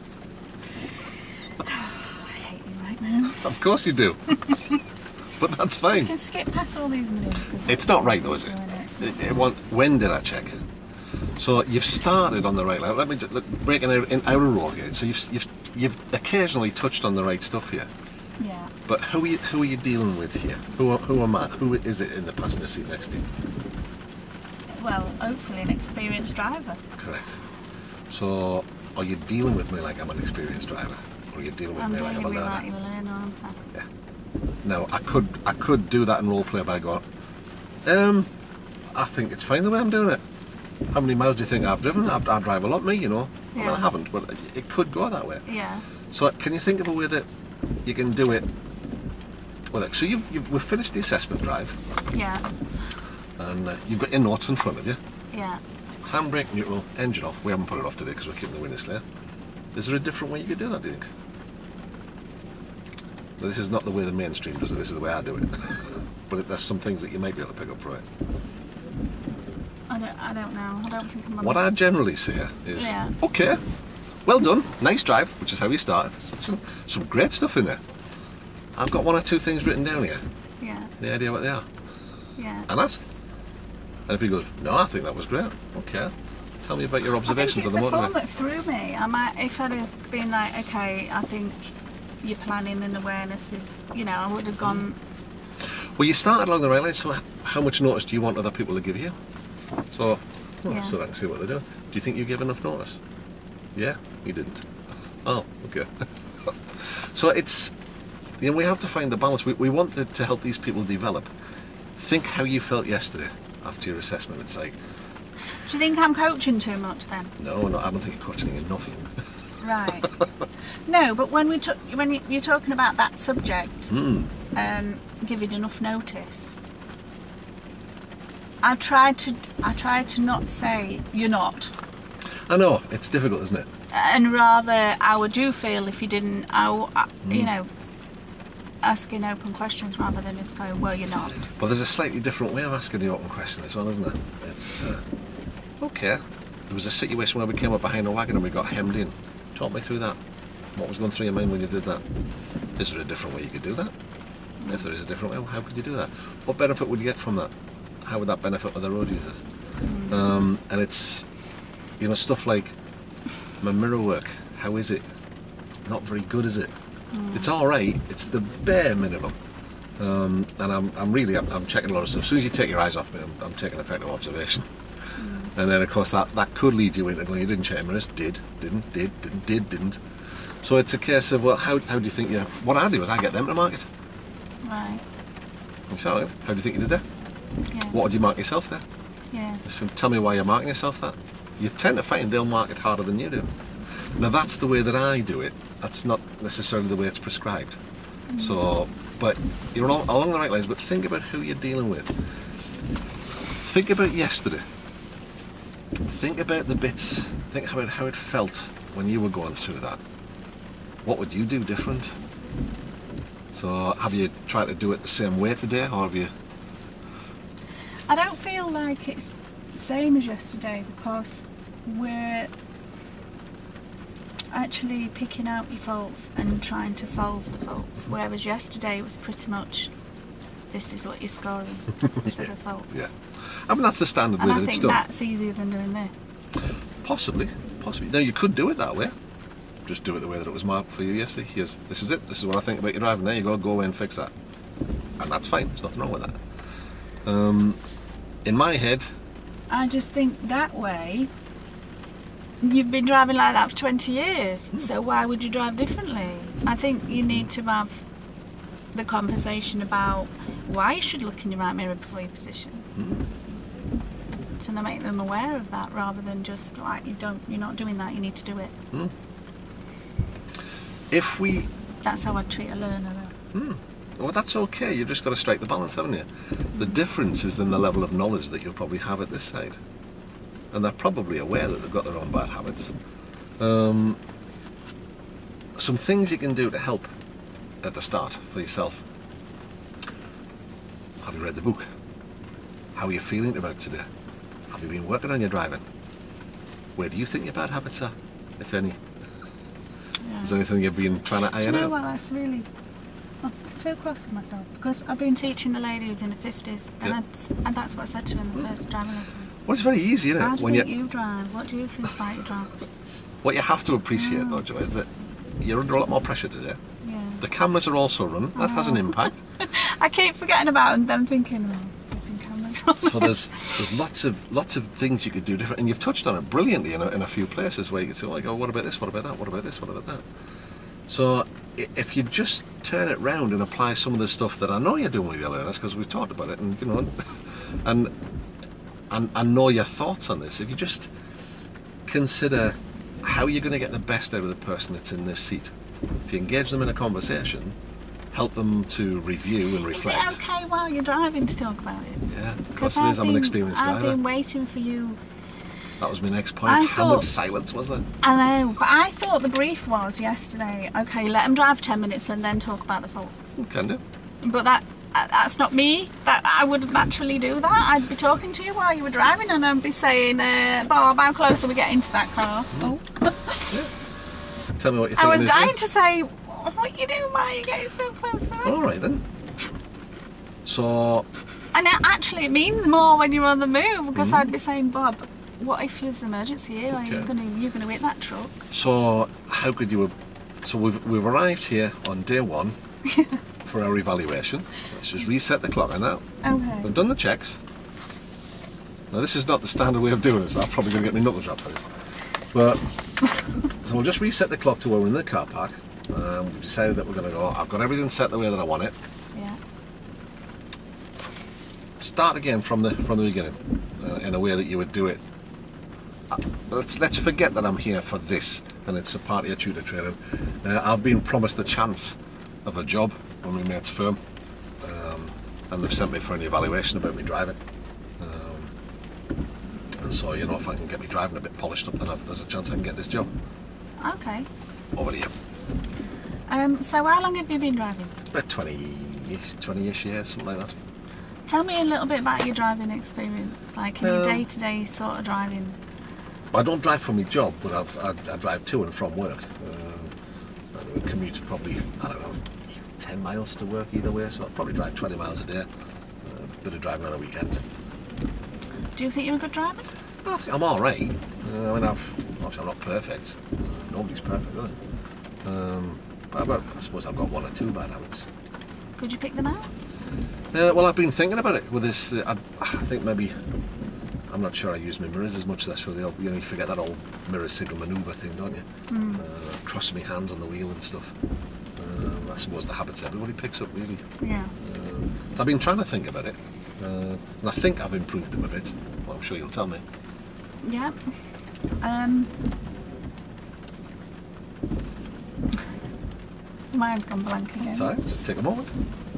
I hate you right now. Of course you do. But that's You fine. can skip past all these minutes. Cause It's not right though, is it? It, it want, when did I check? So you've started on the right line. Let me just, look, breaking out in outer road here. So you've, you've you've occasionally touched on the right stuff here. Yeah. But who are you, who are you dealing with here? Who are, who am I? Who is it in the passenger seat next to you? Well, hopefully an experienced driver. Correct. So are you dealing with me like I'm an experienced driver, or are you dealing with I'm me like dealing I'm a with learner? like you're a learner, aren't I? Yeah. Now I could I could do that in role play by going, um, I think it's fine the way I'm doing it. How many miles do you think I've driven? I, I drive a lot, me, you know. I, mean, Yeah. I haven't, but it could go that way. Yeah. So can you think of a way that you can do it? Well, like, so you've, you've we've finished the assessment drive, Yeah. and uh, you've got your notes in front of you. Yeah. Handbrake, neutral, engine off. We haven't put it off today because we're keeping the windows clear. Is there a different way you could do that, do you think? Now, this is not the way the mainstream does it, this is the way I do it. But it, there's some things that you might be able to pick up from it. I don't. I don't know. I don't think I'm. On What this. I generally say is, Yeah. okay, well done, nice drive, which is how you started. Some, some great stuff in there. I've got one or two things written down here. Yeah. Any idea what they are? Yeah. And ask. And if he goes, no, I think that was great. Okay. Tell me about your I think observations it's of the the form motorway. that threw me. I might, if I'd have been like, okay, I think your planning and awareness is, you know, I would have gone. Well, you started along the right line, so h- how much notice do you want other people to give you? So, well, Yeah. so I can see what they do. Do you think you give enough notice? Yeah, you didn't. Oh, okay. So it's, you know, we have to find the balance. We, we want to, to help these people develop. Think how you felt yesterday after your assessment. It's like, Do you think I'm coaching too much then? no, no, I don't think you're coaching enough. Right. No, but when we took, when you, you're talking about that subject, Mm. um, giving enough notice, I tried to, I tried to not say you're not, I know, it's difficult, isn't it? and rather how would you feel if you didn't? How, uh, Mm. you know, asking open questions rather than just going, well, you're not. Well, there's a slightly different way of asking the open question as well, isn't there? It's, uh, okay, there was a situation where we came up behind a wagon and we got hemmed in. Talk me through that. What was going through your mind when you did that? Is there a different way you could do that? If there is a different way, how could you do that? What benefit would you get from that? How would that benefit other road users? Um, and it's, you know, stuff like my mirror work. How is it? Not very good, is it? It's all right. It's the bare minimum. Um, and I'm, I'm really, I'm, I'm checking a lot of stuff. As soon as you take your eyes off me, I'm, I'm taking effective observation. And then, of course, that, that could lead you into going, you didn't check your mirrors. Did, didn't, did, didn't, did, didn't. So it's a case of, well, how, how do you think you... What I do is I get them to mark it. Right. So, how do you think you did there? Yeah. What would you mark yourself there? Yeah. So tell me why you're marking yourself that. You tend to find they'll mark it harder than you do. Now, that's the way that I do it. That's not necessarily the way it's prescribed. So, but you're all, along the right lines, but think about who you're dealing with. Think about yesterday. Think about the bits, think about how it felt when you were going through that. What would you do different? So have you tried to do it the same way today, or have you... I don't feel like it's the same as yesterday because we're actually picking out your faults and trying to solve the faults, whereas yesterday was pretty much this is what you're scoring for the faults. Yeah. I mean, that's the standard And way I that it's think done. that's easier than doing this. Possibly, possibly. Now, you could do it that way. just do it the way that it was marked for you yesterday. Here's, this is it, this is what I think about your driving, there you go, go away and fix that. And that's fine, there's nothing wrong with that. Um, in my head... I just think that way, you've been driving like that for twenty years, mm. so why would you drive differently? I think you need to have the conversation about why you should look in your right mirror before you position. Mm. To make them aware of that, rather than just like you don't, you're not doing that. You need to do it. Mm. If we, that's how I treat a learner. Though. Mm. Well, that's okay. You've just got to strike the balance, haven't you? The difference is in the level of knowledge that you'll probably have at this side, and they're probably aware that they've got their own bad habits. Um, some things you can do to help at the start for yourself. Have you read the book? How are you feeling about today? Have you been working on your driving? Where do you think your bad habits are, if any? Yeah. Is there anything you've been trying to iron out? Do you know out? What, that's really... I'm so cross with myself, because I've been teaching a lady who's in her fifties, and, yeah. that's, and that's what I said to her in the mm. first driving lesson. Well, it's very easy, isn't it? How do when you think you drive? What do you think about your drive? What you have to appreciate, yeah. though, Joy, is that you're under a lot more pressure today. Yeah. The cameras are also running. That oh. has an impact. I keep forgetting about them, then thinking... Oh. So there's there's lots of lots of things you could do different, and you've touched on it brilliantly in a, in a few places where you could say, like, oh, what about this? What about that? What about this? What about that? So if you just turn it round and apply some of the stuff that I know you're doing with your learners, because we've talked about it, and you know, and and I know your thoughts on this. If you just consider how you're going to get the best out of the person that's in this seat, if you engage them in a conversation, help them to review and reflect. Is it okay while you're driving to talk about it? Yeah, of course it is. I'm an experienced driver. I've been waiting for you. That was my next point. I How thought, much silence was there? I know, but I thought the brief was yesterday, okay, let them drive ten minutes and then talk about the fault. You can do. But that that's not me. That I wouldn't naturally do that. I'd be talking to you while you were driving, and I'd be saying, uh, Bob, how close are we getting to that car? Mm. Oh. Yeah. Tell me what you think. I was dying to say, what are you doing? Why are you getting so close to that? All right then. So... And it actually it means more when you're on the move, because mm. I'd be saying, Bob, what if there's an emergency here? Are okay. you gonna you're gonna hit that truck? So how could you? So we've we've arrived here on day one for our evaluation. Let's just reset the clock on that. Okay. We've done the checks. Now this is not the standard way of doing it, so I'm probably gonna get me knuckles wrapped for this. But so we'll just reset the clock to where we're in the car park. Um, we've decided that we're gonna go. I've got everything set the way that I want it. Yeah. Start again from the from the beginning, uh, in a way that you would do it. Uh, let's let's forget that I'm here for this, and it's a part of your tutor training. Uh, I've been promised the chance of a job when my mate's firm, um, and they've sent me for an evaluation about me driving. Um, and so, you know, if I can get me driving a bit polished up, then I've, there's a chance I can get this job. Okay. Over to you. Um, so how long have you been driving? About twenty-ish, twenty-ish years, something like that. Tell me a little bit about your driving experience, like in um, your day-to-day sort of driving. I don't drive for my job, but I've, I, I drive to and from work. Uh, I would commute probably, I don't know, ten miles to work either way, so I'll probably drive twenty miles a day. Uh, a bit of driving on a weekend. Do you think you're a good driver? Oh, I'm all right. Uh, I mean, I've, obviously I'm not perfect. Uh, nobody's perfect, is it? Um, but I've got, I suppose I've got one or two bad habits. Could you pick them out? Uh, well, I've been thinking about it with this. Uh, I, I think maybe, I'm not sure I use my mirrors as much as I should. You know, you forget that old mirror signal manoeuvre thing, don't you? Mm. Uh, cross my hands on the wheel and stuff. Uh, I suppose the habits everybody picks up, really. Yeah. Uh, so I've been trying to think about it, uh, and I think I've improved them a bit. Well, I'm sure you'll tell me. Yeah. Um. Mine's gone blank again. Sorry, just take a moment.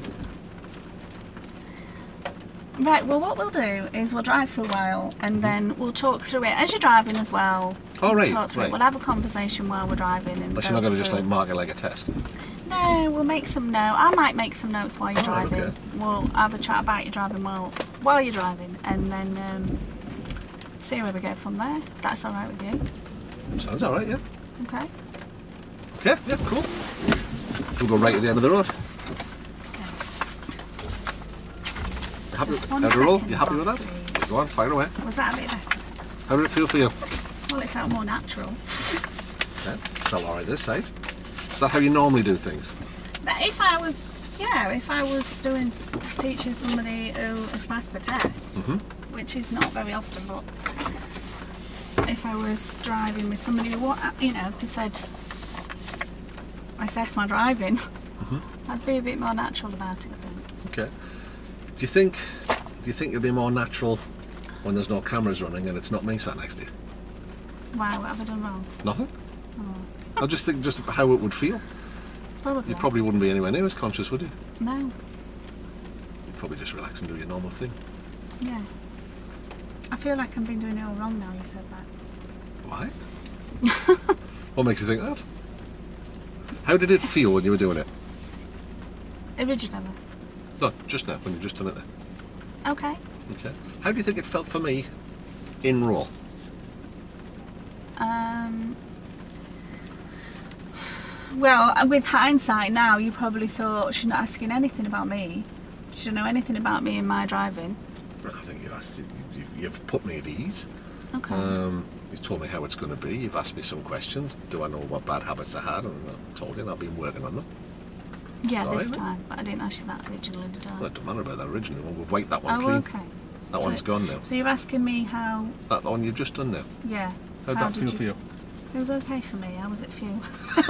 Right, well what we'll do is we'll drive for a while, and then we'll talk through it as you're driving as well. Oh right, talk through right. It. We'll have a conversation while we're driving. And but you're not going to just like mark it like a test? No, we'll make some notes. I might make some notes while you're oh, driving. Okay. We'll have a chat about your driving while, while you're driving, and then um, see where we go from there. That's alright with you? Sounds alright, yeah. Okay. Yeah, yeah, cool. We'll go right at the end of the road. Happy, Just one second, roll. You happy Bob, with that? Please. Go on, fire away. Was that a bit better? How did it feel for you? Well, it felt more natural. Okay. felt alright this side. Is that how you normally do things? But if I was, yeah, if I was doing s- teaching somebody who had passed the test, Mm-hmm. which is not very often, but if I was driving with somebody who, wa- you know, who said, assess my driving, Mm-hmm. I'd be a bit more natural about it then. Okay. Do you think do you think you'll be more natural when there's no cameras running and it's not me sat next to you? Why, what have I done wrong? Nothing? Oh, I just think just how it would feel. probably. You probably wouldn't be anywhere near as conscious, would you? No, You'd probably just relax and do your normal thing. yeah. I feel like I've been doing it all wrong now you said that. Why? What makes you think that? How did it feel when you were doing it? Originally. No, just now, when you've just done it there. Okay. Okay. How do you think it felt for me in raw? Um, well, with hindsight now, you probably thought she's not asking anything about me. She doesn't know anything about me and my driving. I think you asked, you've, you've put me at ease. Okay. Um, you've told me how it's going to be. You've asked me some questions. Do I know what bad habits I had? And I told you, and I've been working on them. yeah, all this right, time, but I didn't ask you that originally, did I? Well, it doesn't matter about that originally. Well, we've wiped that one Oh, clean. okay. That So- one's gone now. So you're asking me how? That one you've just done now. Yeah. How'd how that did feel for you? It was okay for me. How was it for you?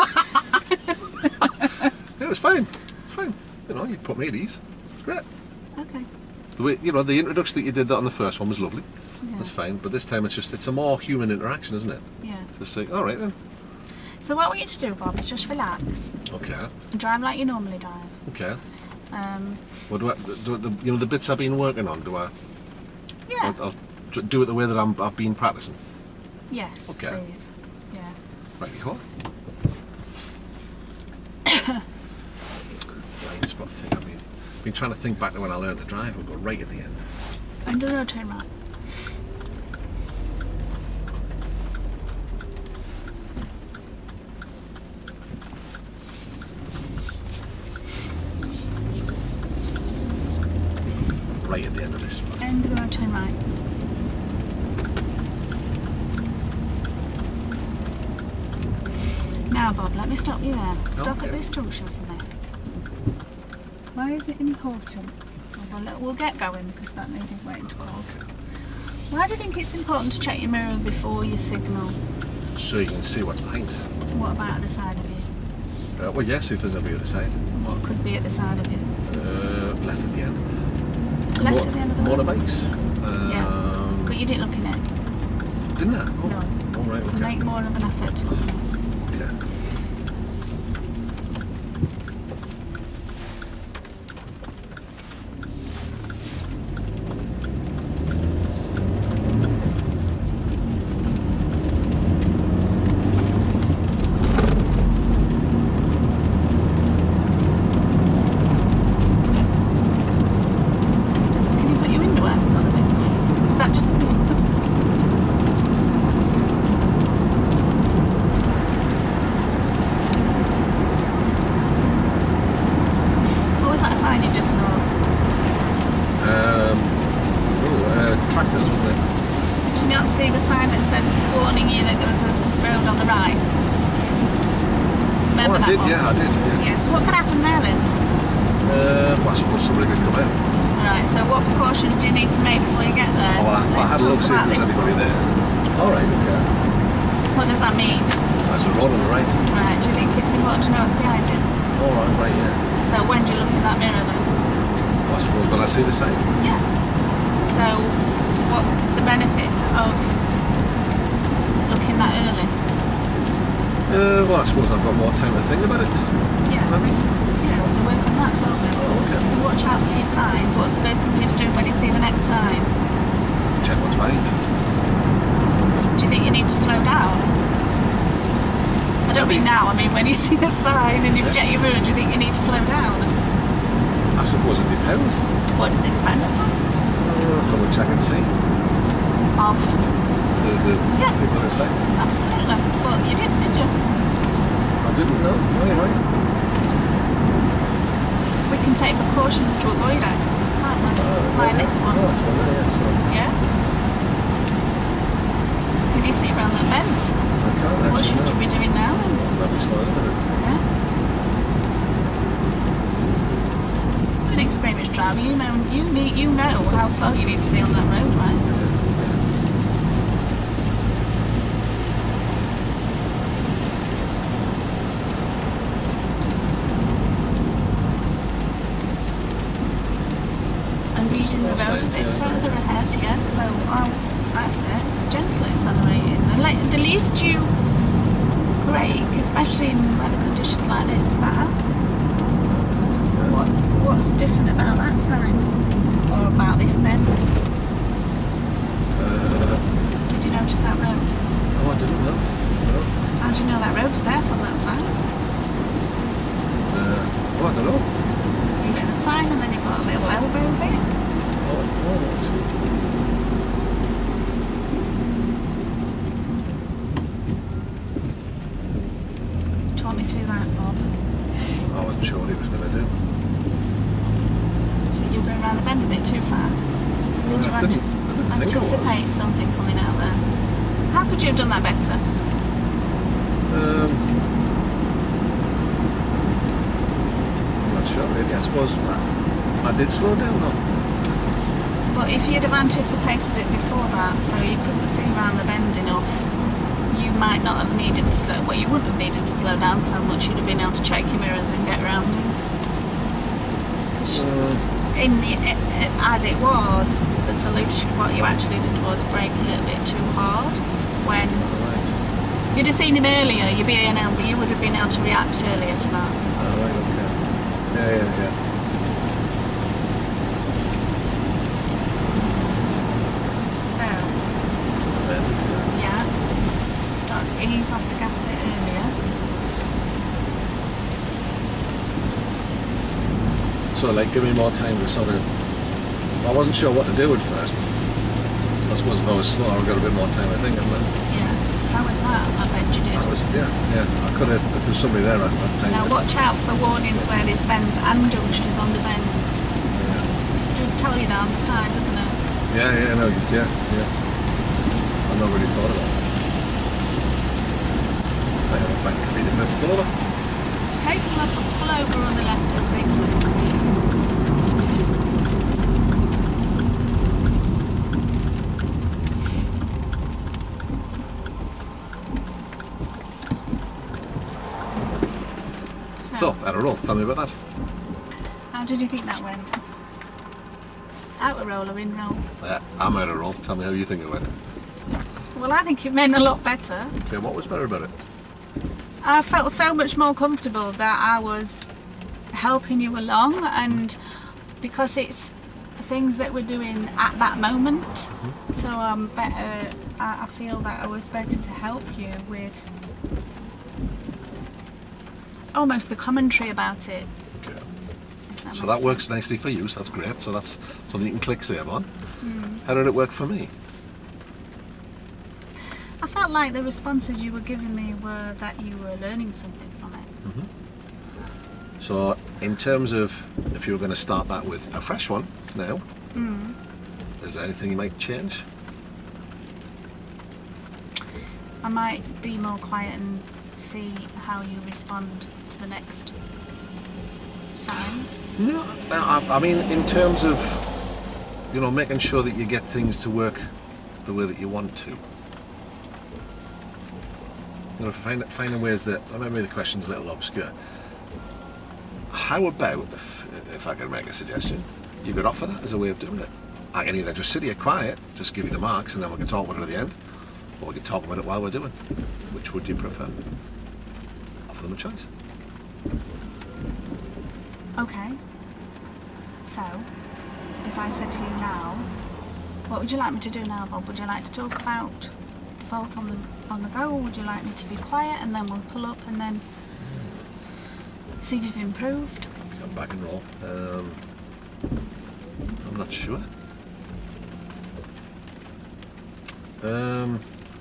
It was fine. Fine. You know, you put me at ease. It's great. Okay. The way, you know, the introduction that you did that on the first one was lovely. Yeah. That's fine. But this time it's just, it's a more human interaction, isn't it? Yeah. Just say, all right then. So what we need to do, Bob, is just relax Okay. and drive like you normally drive. Okay. Um, Well, do I, do the, you know, the bits I've been working on, do I, yeah. I'll, I'll tr- do it the way that I'm, I've been practicing? Yes, Okay. please. Yeah. Right, you hold. Blind spot thing, I've been, been trying to think back to when I learned to drive and go right at the end. And the road turn right. Right at the end of this one. End of the road turn right. Now, Bob, let me stop you there. Stop Okay. at this junction for me. Why is it important? Well, we'll, we'll get going because that lady's waiting to go. Okay. Why do you think it's important to check your mirror before you signal? So you can see what's behind. What about at the side of you? Uh, well, yes, if there's nobody at the side. What could be at the side of you? Uh, left at the end. Left Mo- at the end of the road? Motorbikes. Um, Yeah. But you didn't look in it. Didn't I? Oh, No. all right, So okay. make more of an effort to look in it. Okay. Can you put your window up sort of it? Is that just me? What was that sign you just saw? Um, oh, uh, tractors, wasn't it? Did you not see the sign that said warning you that there was a road on the right? Remember oh, I that did, one? yeah, I did. Yeah. Yeah, so what could happen there then? Uh, well, I suppose somebody could come out. Right, so what precautions do you need to make before you get there? Oh, well, I, I Let's had a look talk see if about there was this anybody one. there. All right, okay. What does that mean? There's a road on the right. Right, do you think it's important to know what's behind you? All right, right, yeah. So when do you look in that mirror then? Well, I suppose when I see the sign. Yeah. So what's the benefit of looking that early? Uh, well, I suppose I've got more time to think about it. Yeah. Maybe. Yeah, we'll work on that, so Oh, okay. you watch out for your signs. What's the first thing you do when you see the next sign? Check what's behind. Do you think you need to slow down? I don't mean now, I mean when you see the sign and you've Yeah. checked your mirror, do you think you need to slow down? I suppose it depends. What does it depend on? Uh, come and check and see. Of? The, the Yeah. people on the side. Absolutely. But you didn't, did you? I didn't know. Right, right. We can take precautions to avoid accidents, can't we? Oh, Like okay. this one. Oh, that's one there, yeah. So Yeah? Can you see around that bend? I can't What actually should know. you be doing now then? driver, you know, you need, you know how slow you need to be on that road, right? And reading the road a bit further ahead, yeah. So I'll, that's it. Gently accelerating. The, le the least you brake, especially in weather conditions like this, the better. What, what's different about that sign? Or about this bend? Uh, Did you notice that road? oh, I didn't know. No. How do you know that road's there from that sign? Uh, oh, I don't know. You get the sign and then you've got a little elbow bit. Oh, oh, Talk me through that, Bob. I wasn't sure what he was going to do. So you were going around the bend a bit too fast. Did you I didn't, I didn't think I was. anticipate something coming out there? How could you have done that better? Um, I'm not sure really. I suppose I, I did slow down though. But if you'd have anticipated it before that, so you couldn't see around the bend enough, you might not have needed to slow, well, you wouldn't have needed to slow down so much. You'd have been able to check your mirrors and get around him. Uh, In the, it, it, as it was, the solution, what you actually did was brake a little bit too hard. When right. you'd have seen him earlier, you'd be an but you would have been able to react earlier to that. Oh, right, okay. Yeah, yeah, yeah. So, Bend, yeah. yeah, start ease off the gas a bit earlier. So, like, give me more time to sort of. I wasn't sure what to do at first. So I suppose if I was slow, I would have got a bit more time, I think. And then Yeah. How was that? I bet you did. I was, yeah, yeah. I could have, if there's somebody there, I'd have time. Now to, watch out for warnings where there's bends and junctions on the bends. Yeah, Just tell you that on the side, doesn't it? yeah, yeah, no, yeah, yeah. I've not really thought about that. I haven't found comedic mess. Pull over. Okay, pull, up, pull over on the left at signals. So, out of roll. Tell me about that. How did you think that went? Out of roll or in roll? Yeah, I'm out of roll. Tell me how you think it went. Well, I think it went a lot better. Okay, what was better about it? I felt so much more comfortable that I was helping you along, and because it's things that we're doing at that moment, mm-hmm. so I'm better. I, I feel that I was better to help you with almost the commentary about it. Okay. That so that sense. works nicely for you, so that's great. So that's something you can click save on. Mm. How did it work for me? I felt like the responses you were giving me were that you were learning something from it. Mm-hmm. So in terms of if you were going to start that with a fresh one now, Mm. is there anything you might change? I might be more quiet and see how you respond to the next signs. No, I, I mean in terms of, you know, making sure that you get things to work the way that you want to. You know, find, finding ways that, maybe the question's a little obscure. How about, if, if I could make a suggestion, you could offer that as a way of doing it. I can either just sit here quiet, just give you the marks, and then we can talk about it at the end, or we can talk about it while we're doing. Which would you prefer? Offer them a choice. Okay. So, if I said to you now, what would you like me to do now, Bob? Would you like to talk about faults on the on the go, or would you like me to be quiet and then we'll pull up and then see if you've improved? Come back and roll. Um, I'm not sure. Um,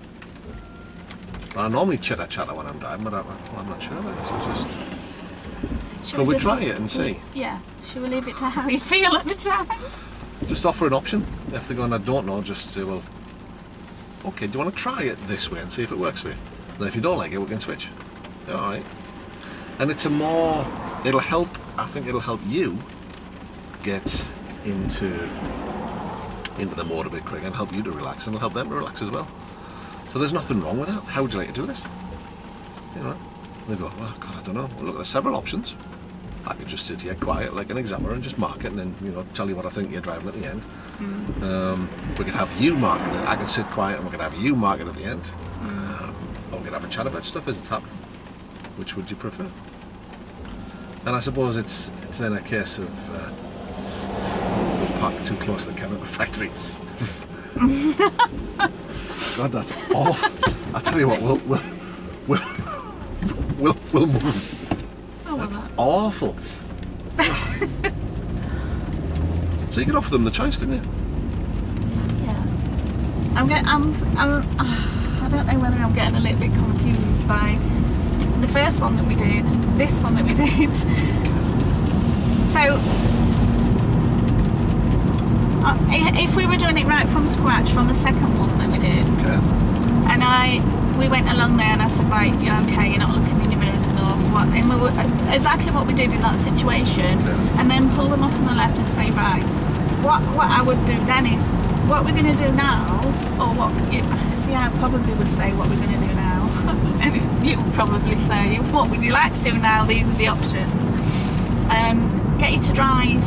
I normally chitter chatter when I'm driving, but I, I'm not sure about this. It's just. Shall Could we just- try it and see? Yeah. Should we leave it to how you feel at the time? Just offer an option. If they're going, I don't know, just say, well, okay, do you want to try it this way and see if it works for you? Then if you don't like it, we can switch. Yeah, all right. And it's a more, it'll help, I think it'll help you get into into the mode a bit quicker and help you to relax, and it'll help them to relax as well. So there's nothing wrong with that. How would you like to do this? You know, they go, well, God, I don't know. Well, look, there's several options. I could just sit here quiet like an examiner and just mark it, and then, you know, tell you what I think you're driving at the end. Mm. Um, we could have you mark it. I could sit quiet, and we could have you mark it at the end. Mm. Um, or we could have a chat about stuff as it's happening. Which would you prefer? And I suppose it's it's then a case of uh, we'll park too close to the chemical factory. God, that's awful. I tell you what, we'll we'll we'll we'll, we'll move. Oh, that's well, awful. So you could offer them the choice, couldn't you? Yeah. I'm getting. I'm. I'm. Uh, I don't know whether I'm getting a little bit confused by the first one that we did, this one that we did. So, uh, if we were doing it right from scratch, from the second one that we did, okay. and I, we went along there and I said, right, yeah, okay, you're not looking in your mirrors enough, what, and we were, uh, exactly what we did in that situation, okay. And then pull them up on the left and say, right, what, what I would do then is, what we're going to do now, or what, you, see, I probably would say what we're going to do now. And you would probably say, what would you like to do now? These are the options. Um, get you to drive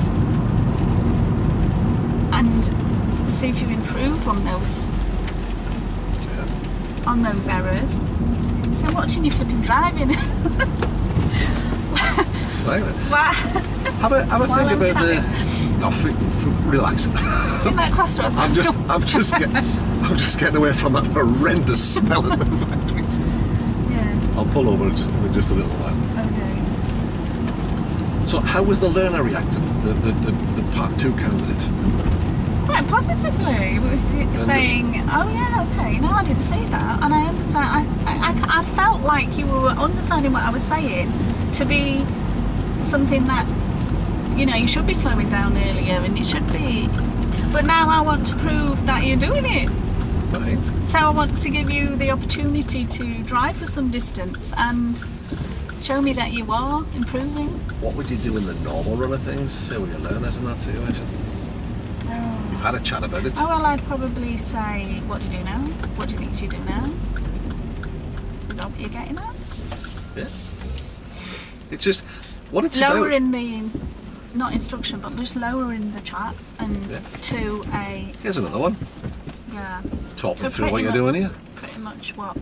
and see if you improve on those Yeah. on those errors. So watching you flipping driving. Right. Why? Have a have a While think I'm about chatting. the. No, f f relax. Seen that crossroads? I'm just I'm just get, I'm just getting away from that horrendous smell in the factories. Yeah. I'll pull over just in just a little while. Okay. So how was the learner reacting? The the, the, the part two candidate? Quite positively. It was saying, "Oh yeah, okay. No, I didn't see that, and I understand. I, I, I felt like you were understanding what I was saying to be something that, you know, you should be slowing down earlier, and it should be. But now I want to prove that you're doing it. Right. So I want to give you the opportunity to drive for some distance and show me that you are improving." What would you do in the normal run of things? Say with your learners in that situation? Oh. You've had a chat about it. Oh, well, I'd probably say, what do you do now? What do you think you should do now? Is that what you're getting at? Yeah. It's just, what it's Lowering about... the, not instruction, but just lowering the chat and Yeah. to a, Here's another one. yeah. Talk me So through what pretty you're mu- doing here. Pretty much what?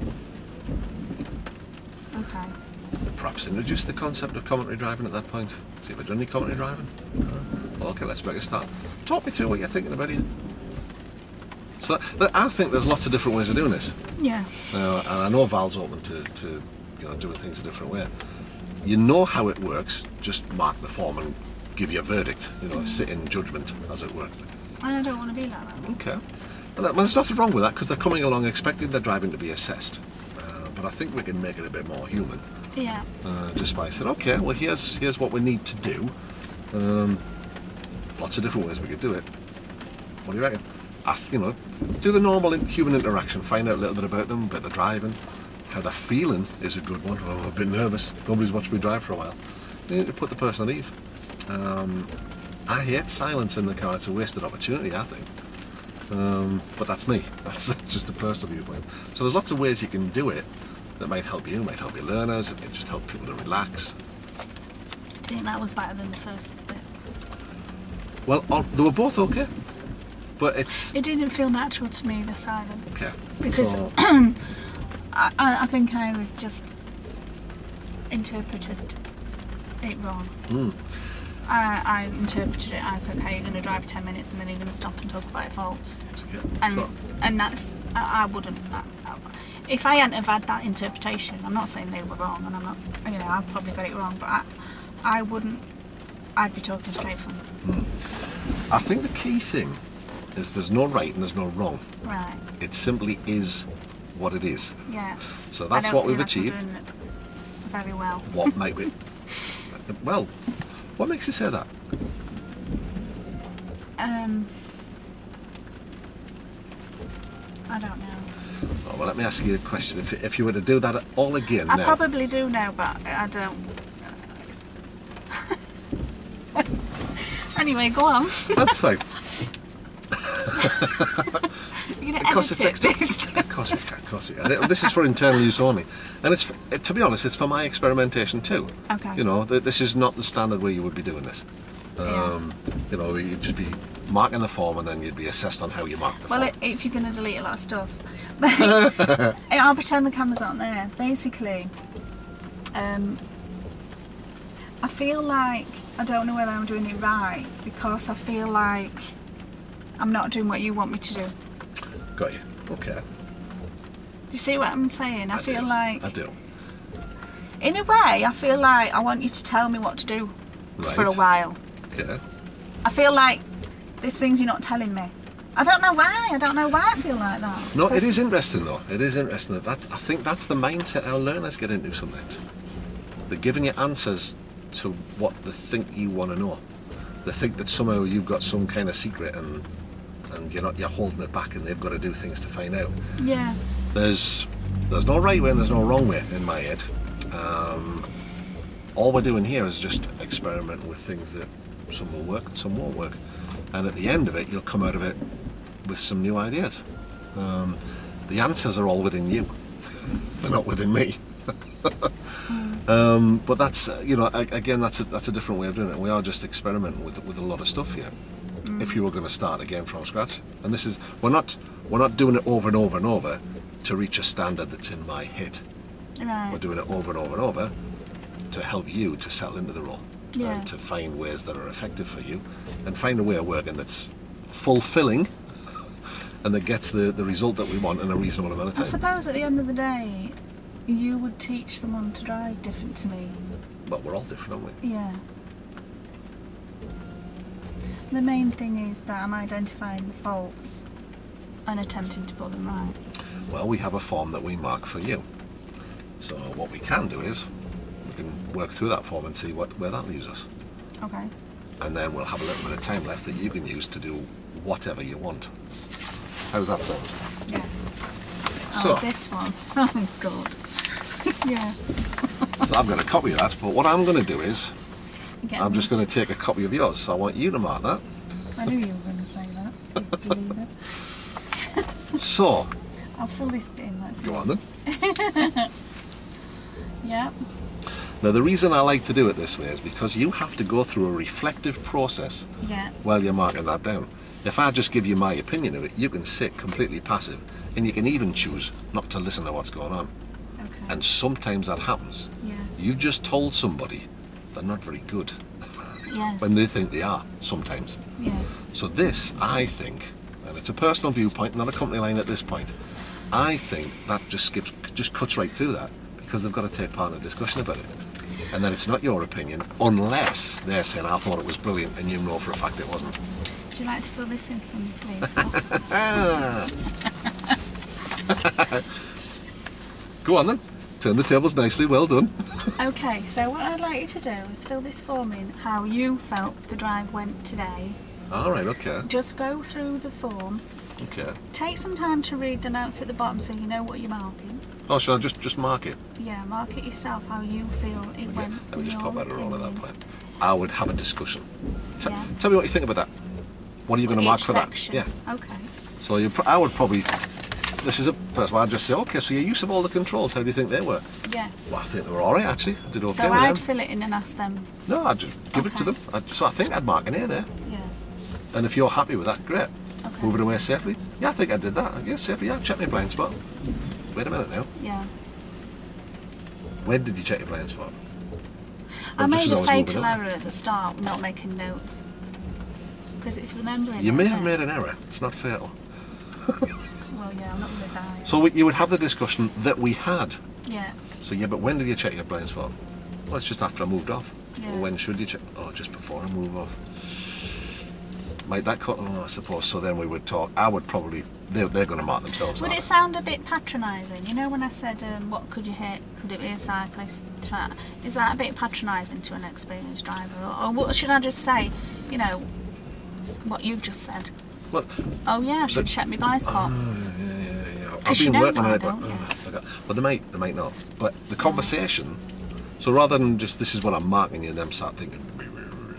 Okay. Perhaps introduce the concept of commentary driving at that point. See if you've done any commentary driving. Uh, well, okay, let's make a start. Talk me through what you're thinking about here. So th I think there's lots of different ways of doing this. Yeah. Uh, and I know Val's open to, to you know, doing things a different way. You know how it works, just mark the form and give you a verdict, you know, mm. sit in judgment, as it were. And I don't want to be like that. Okay. Well, that, well there's nothing wrong with that, because they're coming along expecting their driving to be assessed. Uh, but I think we can make it a bit more human. Yeah. Uh, just by saying, okay, well, here's here's what we need to do. Um, lots of different ways we could do it. What do you reckon? Ask, you know, do the normal in human interaction, find out a little bit about them, about the driving, how they're feeling is a good one. Oh, I'm a bit nervous. Nobody's watched me drive for a while. You need to put the person at ease. Um, I hate silence in the car. It's a wasted opportunity, I think. Um, but that's me. That's just a personal viewpoint. So there's lots of ways you can do it that might help you, might help your learners, it might just help people to relax. I think that was better than the first bit. Well, all, they were both okay, but it's... It didn't feel natural to me, the silence. Okay. Because So, I, I think I was just interpreted it wrong. mm, I, I interpreted it as, okay, you're going to drive ten minutes and then you're going to stop and talk about faults. it's okay. And So, and that's, I, I wouldn't, I, I, if I hadn't have had that interpretation, I'm not saying they were wrong, and I'm not, you know, I've probably got it wrong, but I, I wouldn't, I'd be talking straight from them. I think the key thing is there's no right and there's no wrong. Right. It simply is what it is. Yeah. So I that's don't what feel we've like I'm achieved. doing it very well. What might we... Well, what makes you say that? Um, I don't know. Oh, well, let me ask you a question. If, if you were to do that all again I now... probably do know, but I don't. Anyway, go on. That's fine. You're going to edit it, basically. Of course we can, of course we can. This is for internal use only. And it's, to be honest, it's for my experimentation too. Okay. You know, this is not the standard way you would be doing this. Um, Yeah. You know, you'd just be marking the form and then you'd be assessed on how you mark the Well, form. it, if you're going to delete a lot of stuff. I'll pretend the cameras aren't there. Basically, um, I feel like I don't know whether I'm doing it right because I feel like I'm not doing what you want me to do. Got you. Okay. Do you see what I'm saying? I, I feel do. like, I do. in a way, I feel like I want you to tell me what to do Right. for a while. Okay. I feel like there's things you're not telling me. I don't know why. I don't know why I feel like that. No, it 'Cause- is interesting though. It is interesting that that's, I think that's the mindset our learners get into sometimes. They're giving you answers to what they think you want to know. They think that somehow you've got some kind of secret and and you're not you're holding it back and they've got to do things to find out. Yeah. There's there's no right way and there's no wrong way in my head. Um, all we're doing here is just experimenting with things that some will work and some won't work. And at the end of it, you'll come out of it with some new ideas. Um, the answers are all within you. They're not within me. um, but that's, uh, you know, again, that's a, that's a different way of doing it. We are just experimenting with with a lot of stuff here. Mm. If you were going to start again from scratch, and this is, we're not we're not doing it over and over and over to reach a standard that's in my head. Right. We're doing it over and over and over to help you to settle into the role. Yeah. And to find ways that are effective for you and find a way of working that's fulfilling and that gets the, the result that we want in a reasonable amount of I time. suppose at the end of the day, you would teach someone to drive different to me. Well, we're all different, aren't we? Yeah. The main thing is that I'm identifying the faults and attempting to put them right. Well, we have a form that we mark for you. So what we can do is we can work through that form and see what where that leaves us. Okay. And then we'll have a little bit of time left that you can use to do whatever you want. How's that sound? Yes. So, Oh, this one. Oh, God. Yeah. so I've got a copy of that, but what I'm going to do is Get I'm just it. going to take a copy of yours. So I want you to mark that. I knew you were going to say that. You bleeder. So, I'll fill this in. Let's go see. on then. Yeah. Now the reason I like to do it this way is because you have to go through a reflective process Yeah. while you're marking that down. If I just give you my opinion of it, you can sit completely passive and you can even choose not to listen to what's going on. Okay. And sometimes that happens. Yes. You just told somebody they're not very good Yes. when they think they are, sometimes. Yes. So this, I think, and it's a personal viewpoint, not a company line at this point, I think that just skips, just cuts right through that because they've got to take part in a discussion about it. And then it's not your opinion unless they're saying, I thought it was brilliant and you know for a fact it wasn't. Would you like to fill this in for me, please? Go on then. Turn the tables nicely, well done. Okay, so what I'd like you to do is fill this form in how you felt the drive went today. Alright, okay. Just go through the form. Okay. Take some time to read the notes at the bottom so you know what you're marking. Oh, shall I just, just mark it? Yeah, mark it yourself how you feel it Okay. went. Let me just in pop your out a roll at that opinion. point. I would have a discussion. T Yeah. Tell me what you think about that. What are you going to Each mark for section. that? Yeah. Okay. So you, pro I would probably, this is a, first of all, I'd just say, okay, so your use of all the controls, how do you think they were? Yeah. Well, I think they were alright actually. I did okay So with I'd them. fill it in and ask them. No, I'd just give it to Okay. them. I'd, so I think I'd mark an A there. Yeah. And if you're happy with that, great. Okay. Move it away safely. Yeah, I think I did that. Yeah, safely. Yeah, check my blind spot. Wait a minute now. Yeah. When did you check your blind spot? I Or just as made a was moving fatal on? error at the start, not making notes. Because it's remembering. You it, may isn't have it? made an error. It's not fatal. Well, yeah, I'm not going to die. So we, you would have the discussion that we had. Yeah. So yeah, but when did you check your blind spot? Well, it's just after I moved off. Yeah. Well, when should you check? Oh, just before I move off. Might that cut? Oh, I suppose. So then we would talk. I would probably. They're, they're going to mark themselves. Would aren't it sound a bit patronising? You know when I said, um, what could you hit? Could it be a cyclist? Tra- Is that a bit patronising to an experienced driver? Or, or what should I just say, you know, what you've just said? they? Well, Oh yeah, I should But- check my blind spot. oh, yeah, yeah, yeah. I've 'Cause you been know working on why, it, but don't oh, you? I forgot. Well, they might, they might not. But the conversation. So rather than just this is what I'm marking you, and them start thinking,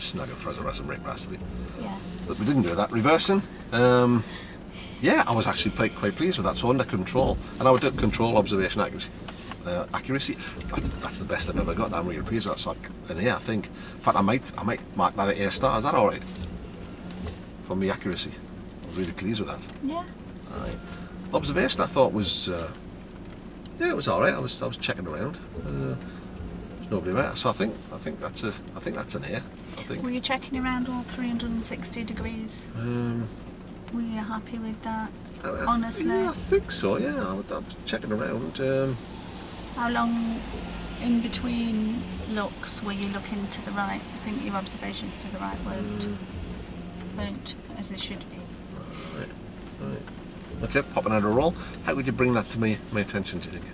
just snug it for us and brake rapidly. Yeah. But we didn't do that. Reversing, um, yeah, I was actually quite, quite pleased with that. So under control, and I would do control, observation, accuracy. Uh, accuracy. That's, that's the best I've ever got. I'm really pleased with that. So like an A, I think. In fact, I might, I might mark that at A star. Is that all right? For me, accuracy. I'm really pleased with that. Yeah. All right. Observation, I thought was, uh, yeah, it was all right. I was, I was checking around. Uh, there's nobody there, so I think, I think that's a, I think that's an A. I think. Were you checking around all three hundred sixty degrees? Um, Were you happy with that? I, I, Honestly. yeah, I think so. Yeah, I was, I was checking around. Um, How long in between looks were you looking to the right? I think your observations to the right weren't, Mm. weren't as they should be. right, right. Okay, popping out a roll. How would you bring that to me, my attention, do you think?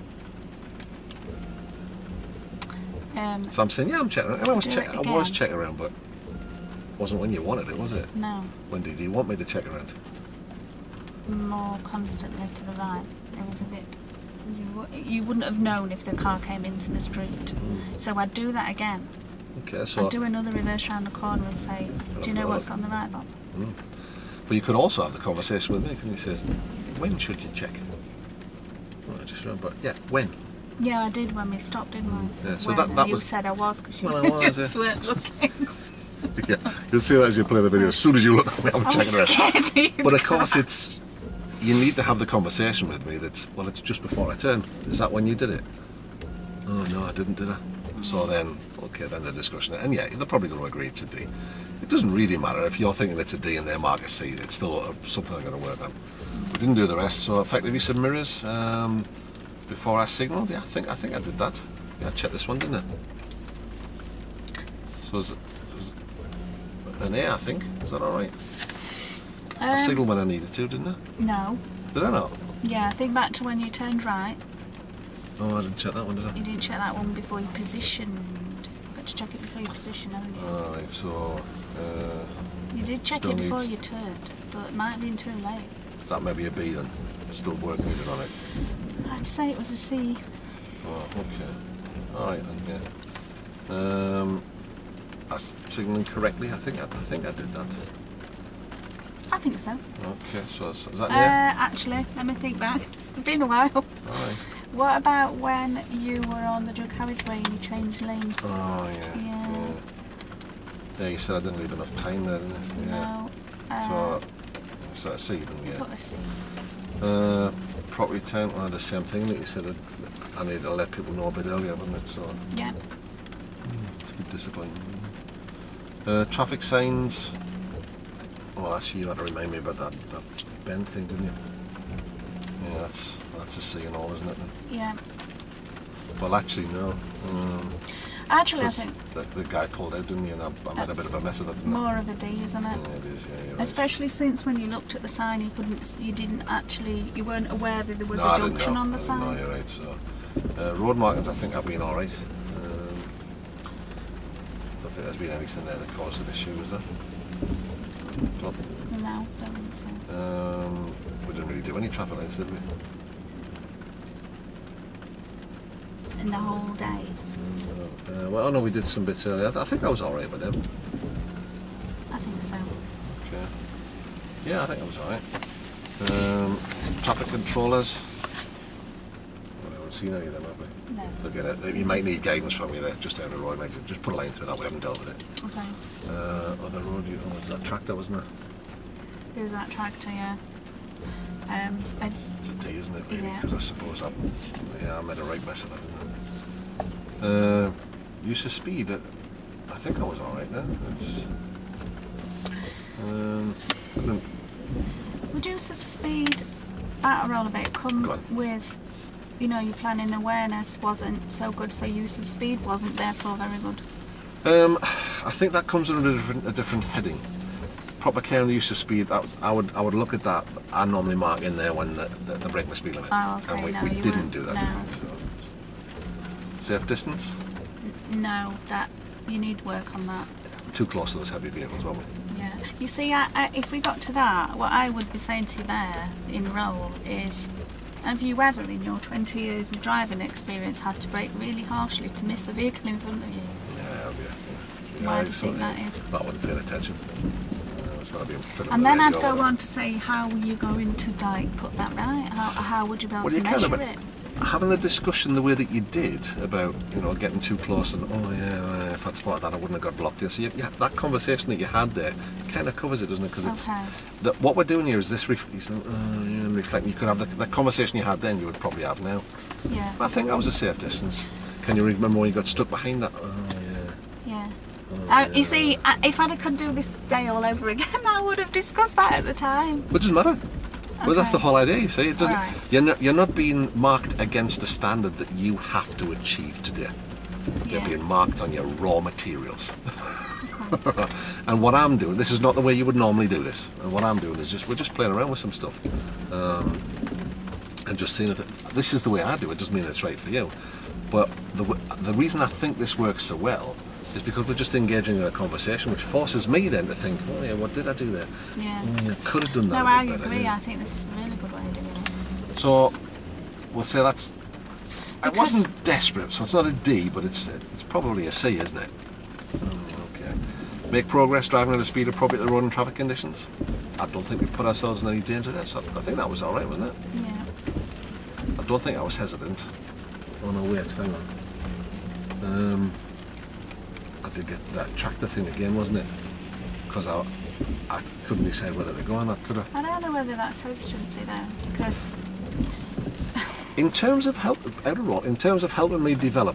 Um, So I'm saying, yeah, I'm checking around. I was, Do check, it I was again. checking around, but wasn't when you wanted it, was it? no, When did you want me to check around? more constantly to the right. It was a bit. You, w- you wouldn't have known if the car came into the street. So I'd do that again. Okay, so... I'd do another reverse round the corner and say, "Do you know what's on the right, Bob?" Mm. But you could also have the conversation with me, and he says, when should you check? Well, I just remember, but yeah, when? Yeah, I did when we stopped, didn't I? Yeah, so when, that- and that you was- said I was because you Well, I was, just yeah. weren't looking. Yeah, you'll see that as you play the video. As soon as you look at me, I'm I was checking around. scared that you But of course, it's you need to have the conversation with me. That's well, it's just before I turn. Is that when you did it? Oh no, I didn't, did I? So then, okay, then the discussion, and yeah, they're probably going to agree it's a D. It doesn't really matter if you're thinking it's a D and their mark a C. It's still something I'm going to work on. We didn't do the rest, so effectively some mirrors um, before I signalled. Yeah, I think I think I did that. Yeah, I checked this one, didn't I? So it was, it was an A, I think. Is that all right? I Um, signalled when I needed to, didn't I? No. Did I not? Yeah, think back to when you turned right. Oh, I didn't check that one, did I? You didn't check that one before you positioned. You've got to check it before you position, haven't you? Alright, so uh, You did check still it before needs- you turned, but it might have been too late. is that maybe a B then? Still work needed on it. I'd say it was a C. Oh, okay. Alright then, yeah. Um, I was signalling correctly. I think I, I think I did that. I think so. Okay, so is, is that Uh, near? actually, let me think back. It's been a while. Alright. What about when you were on the dual carriageway and you changed lanes? Oh yeah. Yeah. Yeah. Yeah, you said I didn't leave enough time there, didn't I? Yeah. No. Uh, So, so I see then, yeah. put a C. Uh, property turn, well, the same thing that you said. I need to let people know a bit earlier, wouldn't it? So Yeah. it's a bit disappointing. Uh, traffic signs. Well, actually, you had to remind me about that, that bend thing, didn't you? Yeah, that's that's a C and all, isn't it? Then? Yeah. Well, actually, no. Um, Actually, I 'cause think the, the guy pulled out, didn't he? And I, I made a bit of a mess of that, didn't I? more of a D, isn't it? Yeah, it is. Yeah, you're right. Especially since when you looked at the sign, you couldn't, s- you didn't actually, you weren't aware that there was no, a I didn't junction know. on the I didn't know, sign. you're right. So, uh, road markings, I think have been all right. Um, don't think there's been anything there that caused an issue, is there? Don't, No, don't think so. um, we didn't really do any traffic lights, did we? In the whole day. Uh, well, oh no, we did some bits earlier. I, th I think I was all right with them. I think so. Okay. Yeah, I think I was all right. Um, traffic controllers. Well, I haven't seen any of them, have we? No. So get it. You might need guidance from you there, just out of the road. Mate. Just put a line through that. We haven't dealt with it. Okay. Uh, other road. You, oh, there's that tractor, wasn't there? There's that tractor, yeah. Um, I, It's a D, isn't it? Really? Yeah. Because I suppose I, yeah, I made a right mess of that, didn't I? Uh, use of speed. uh, I think I was all right there. It's. Um, I didn't- would use of speed at a rollerblade Go come on. with, you know, your planning awareness wasn't so good, so use of speed wasn't therefore very good. Um, I think that comes under a different, a different heading. Proper care and the use of speed. That was, I would I would look at that. I normally mark in there when the the, the breaking the speed limit. Oh, okay, And we, no, we you didn't weren't. do that. No. Did we? So, safe distance. N- No, that, you need work on that. Too close to those heavy vehicles, weren't we? Yeah. You see, I, I, if we got to that, what I would be saying to you there in roll is, have you ever in your twenty years of driving experience had to brake really harshly to miss a vehicle in front of you? Yeah, yeah, yeah. Why I do you think that is? I wasn't paying attention. I was going to be fiddling And with then the I'd radio, go on to say, how were you going to like put that right? How, how would you be able Well, to you can, measure but it? having the discussion the way that you did about, you know, getting too close and, oh yeah, uh, if I'd spotted that I wouldn't have got blocked in. So you, you, that conversation that you had there kind of covers it, doesn't it? Because it's Okay. that what we're doing here is this. Ref you said, oh, yeah, and reflecting. You could have the, the conversation you had then. You would probably have now. Yeah. But I think that was a safe distance. Can you remember when you got stuck behind that? Oh yeah. Yeah. Oh, Uh, yeah. you see, I- if I could do this day all over again, I would have discussed that at the time. But it doesn't matter. Well, that's the Okay. whole idea. You see, it doesn't. Alright. You're not. You're not being marked against a standard that you have to achieve today. You're Yeah. being marked on your raw materials. And what I'm doing, this is not the way you would normally do this. And what I'm doing is just we're just playing around with some stuff, um, and just seeing if it, this is the way I do it. Doesn't mean it's right for you, but the w- the reason I think this works so well is because we're just engaging in a conversation, which forces me then to think, oh yeah, what did I do there? Yeah. Oh yeah, could have done that. No, a I bit better, agree. yeah. I think this is a really good way of doing it. So we'll say that's. It Because- wasn't desperate, so it's not a D, but it's it's probably a C, isn't it? Okay. Make progress driving at a speed appropriate to the road and traffic conditions. I don't think we put ourselves in any danger there, so I think that was all right, wasn't it? Yeah. I don't think I was hesitant. Oh no, wait, hang on. Um, I did get that tractor thing again, wasn't it? Because I I couldn't decide whether to go or not, could I? I don't know whether that's hesitancy though, because In terms of help, out of road, in terms of helping me develop,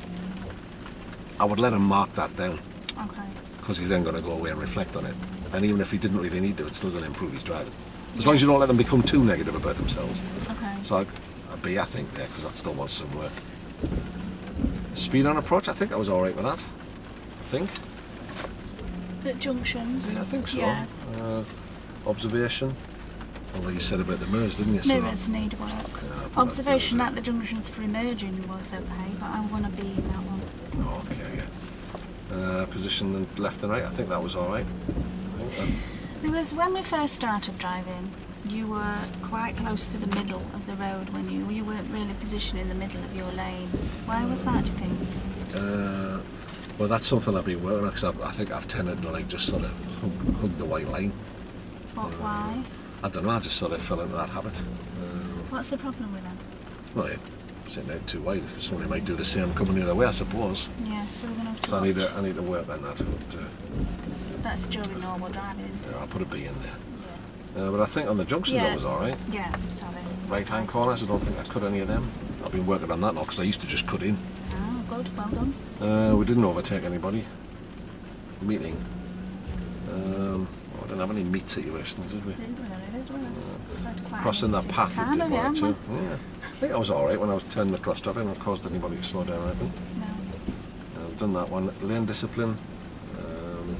I would let him mark that down okay. because he's then going to go away and reflect on it. And even if he didn't really need to, it's still going to improve his driving. As long as you don't let them become too negative about themselves. Okay. So I, a B, I think, there, because that still wants some work. Speed on approach, I think I was all right with that. I think. At junctions. Yeah, I think so. Yes. Uh, observation. Although you said about the mirrors, didn't you? So Mirrors need work. I'll put that Observation down. at the junctions for emerging was okay, but I want to be in that one. Oh, okay, yeah. Uh, position and left and right, I think that was all right. I think that, Because when we first started driving, you were quite close to the middle of the road when you you weren't really positioned in the middle of your lane. Why was that, do you think? uh, well, that's something I've been working on because I, I think I've tended to like just sort of hug, hug the white line. What, why? I don't know, I just sort of fell into that habit. Uh, What's the problem with that? well, yeah, sitting out too wide. Somebody might do the same coming the other way, I suppose. Yeah, so we're going to have to So I need to, watch. I need to work on that. But, uh, That's during normal driving. yeah, I'll put a B in there. Yeah. Uh, but I think on the junctions Yeah. I was all right. Yeah, sorry. Right-hand corners, I don't think I cut any of them. I've been working on that now because I used to just cut in. Oh, good, well done. Uh, we didn't overtake anybody. Meeting. Um, well, I didn't have any meet situations, did we? Did we really, did we? Had quite Crossing that easy path we time did of it, well haven't too. we? Yeah. I think I was all right when I was turning across traffic and I caused anybody to slow down, I think. No. Uh, I've done that one. Lane discipline. Um,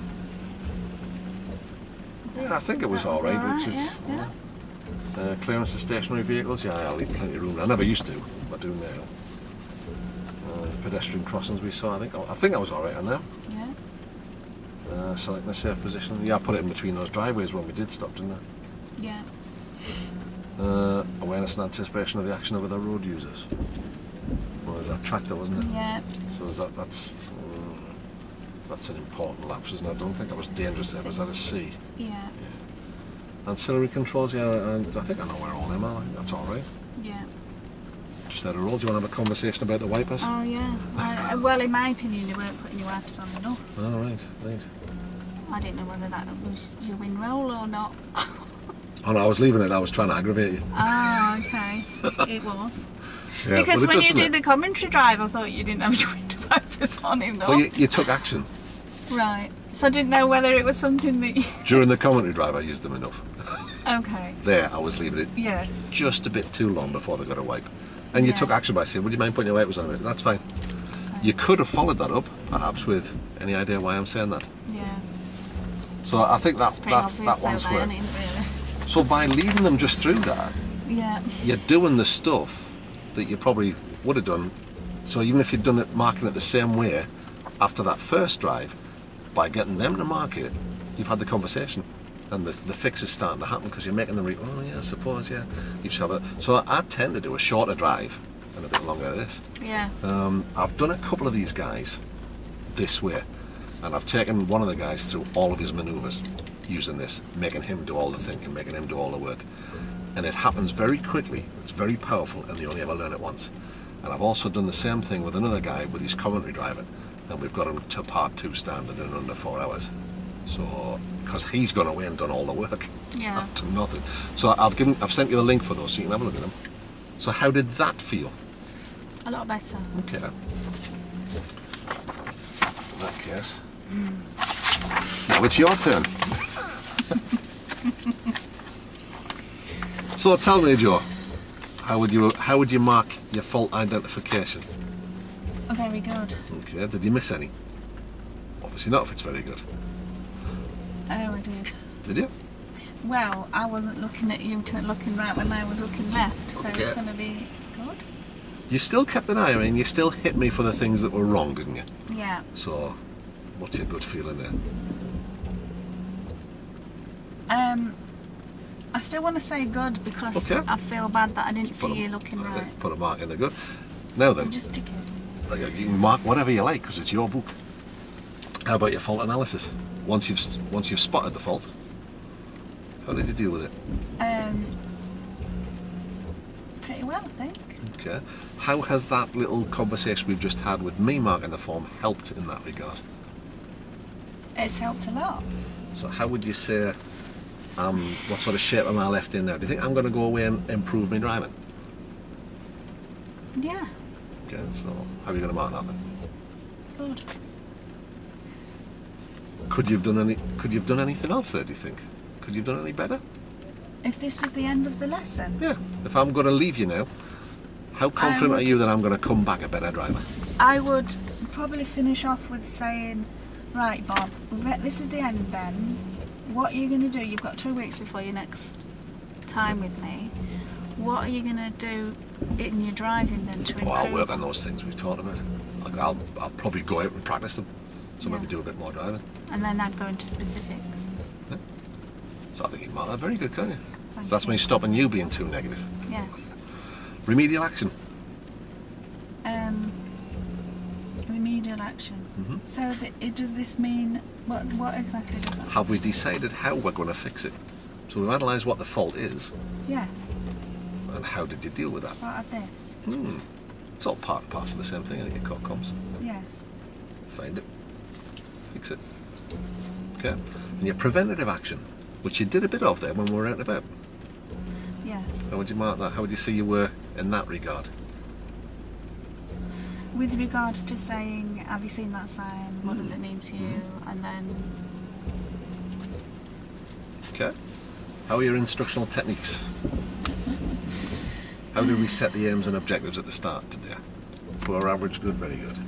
yeah, I think it was That all right. all Which right, is yeah, yeah. Uh, clearance of stationary vehicles. Yeah, I'll leave plenty of room. I never used to, but I do now. Uh, pedestrian crossings we saw. I think I think I was all right on them. Yeah. Uh, selecting a safe position. Yeah, I put it in between those driveways when we did stop, didn't I? Yeah. Uh, awareness and anticipation of the action of other road users. Well, there's that tractor, wasn't it? Yeah. So is that that's um, that's an important lapse, isn't it? I don't think I was dangerous there. Was that a C? Yeah. Ancillary controls, yeah, and I think I know where all them are. That's all right. Yeah. Just out of roll. Do you want to have a conversation about the wipers? Oh yeah. I, well, in my opinion, they weren't putting your wipers on enough. All right, right. I didn't know whether that was your win roll or not. Oh no, I was leaving it. I was trying to aggravate you. Ah, okay. It was. Yeah, Because but it when does, you doesn't did it? the commentary drive, I thought you didn't have your winter wipers on enough. But you, you took action Right. So I didn't know whether it was something that you... during the commentary drive. I used them enough. Okay. There, I was leaving it Yes. just a bit too long before they got a wipe. And you Yeah. took action by saying, "Would you mind putting your wipers on it?" That's fine. Okay. You could have followed that up, perhaps, with any idea why I'm saying that. Yeah. So I think It's that's pretty that's obvious that though, one's by where. any, really. So by leading them just through that, Yeah. you're doing the stuff that you probably would have done. So even if you'd done it, marking it the same way after that first drive, by getting them to mark it, you've had the conversation, and the, the fix is starting to happen because you're making them. Re oh yeah, I suppose yeah. You just have it. So I tend to do a shorter drive and a bit longer of this. Yeah. Um, I've done a couple of these guys this way, And I've taken one of the guys through all of his manoeuvres using this, making him do all the thinking, making him do all the work. And it happens very quickly, it's very powerful, and they only ever learn it once. And I've also done the same thing with another guy with his commentary driving, and we've got him to part two standard in under four hours. So, because he's gone away and done all the work. Yeah. I've done nothing. So I've given, I've sent you the link for those so you can have a look at them. So how did that feel? A lot better. Okay. In that case, mm. now it's your turn. So tell me, Joe, how would you how would you mark your fault identification? Very good. Okay. Did you miss any? Obviously not if it's very good. Oh, I did. Did you? Well, I wasn't looking at you to looking right when I was looking left, so Okay. it's going to be good. You still kept an eye on me and you still hit me for the things that were wrong, didn't you? Yeah. So, what's your good feeling there? Um, I still want to say good because Okay. I feel bad that I didn't Put see a- you looking okay, right. Put a mark in the good. Now then, You just stick it. like, you can mark whatever you like because it's your book. How about your fault analysis? Once you've once you've spotted the fault, how did you deal with it? Um, pretty well, I think. Okay. How has that little conversation we've just had with me marking the form helped in that regard? It's helped a lot. So how would you say, um, what sort of shape am I left in now? Do you think I'm going to go away and improve my driving? Yeah. Okay, so how are you going to mark that then? Good. Could you have done any? Could you have done anything else there? Do you think? Could you have done any better? If this was the end of the lesson, Yeah. If I'm going to leave you now, how confident would- are you that I'm going to come back a better driver? I would probably finish off with saying, right, Bob, we've got- this is the end then. What are you going to do? You've got two weeks before your next time with me. What are you going to do in your driving then to improve? Well, I'll work on those things we've talked about. Like I'll, I'll probably go out and practice them. So Yeah. maybe do a bit more driving. And then I'd go into specifics. Yeah. So I think you mark that very good, can't you? Thank So that's you. me stopping you being too negative. Yes. Remedial action. Um, remedial action. Mm-hmm. So th it, does this mean, what, what exactly does that mean? Have we decided how we're going to fix it? So we've analysed what the fault is, Yes. and how did you deal with It's that? part of this. Hmm. It's all part and parcel of the same thing, and your cut comes. Yes. Find it. Fix it. Okay. And your preventative action, which you did a bit of there when we were out and about. Yes. How would you mark that? How would you say you were in that regard? With regards to saying, have you seen that sign? What does it mean to you? Mm-hmm. And then, Okay. How are your instructional techniques? How do we set the aims and objectives at the start today? Poor, average, good, very good.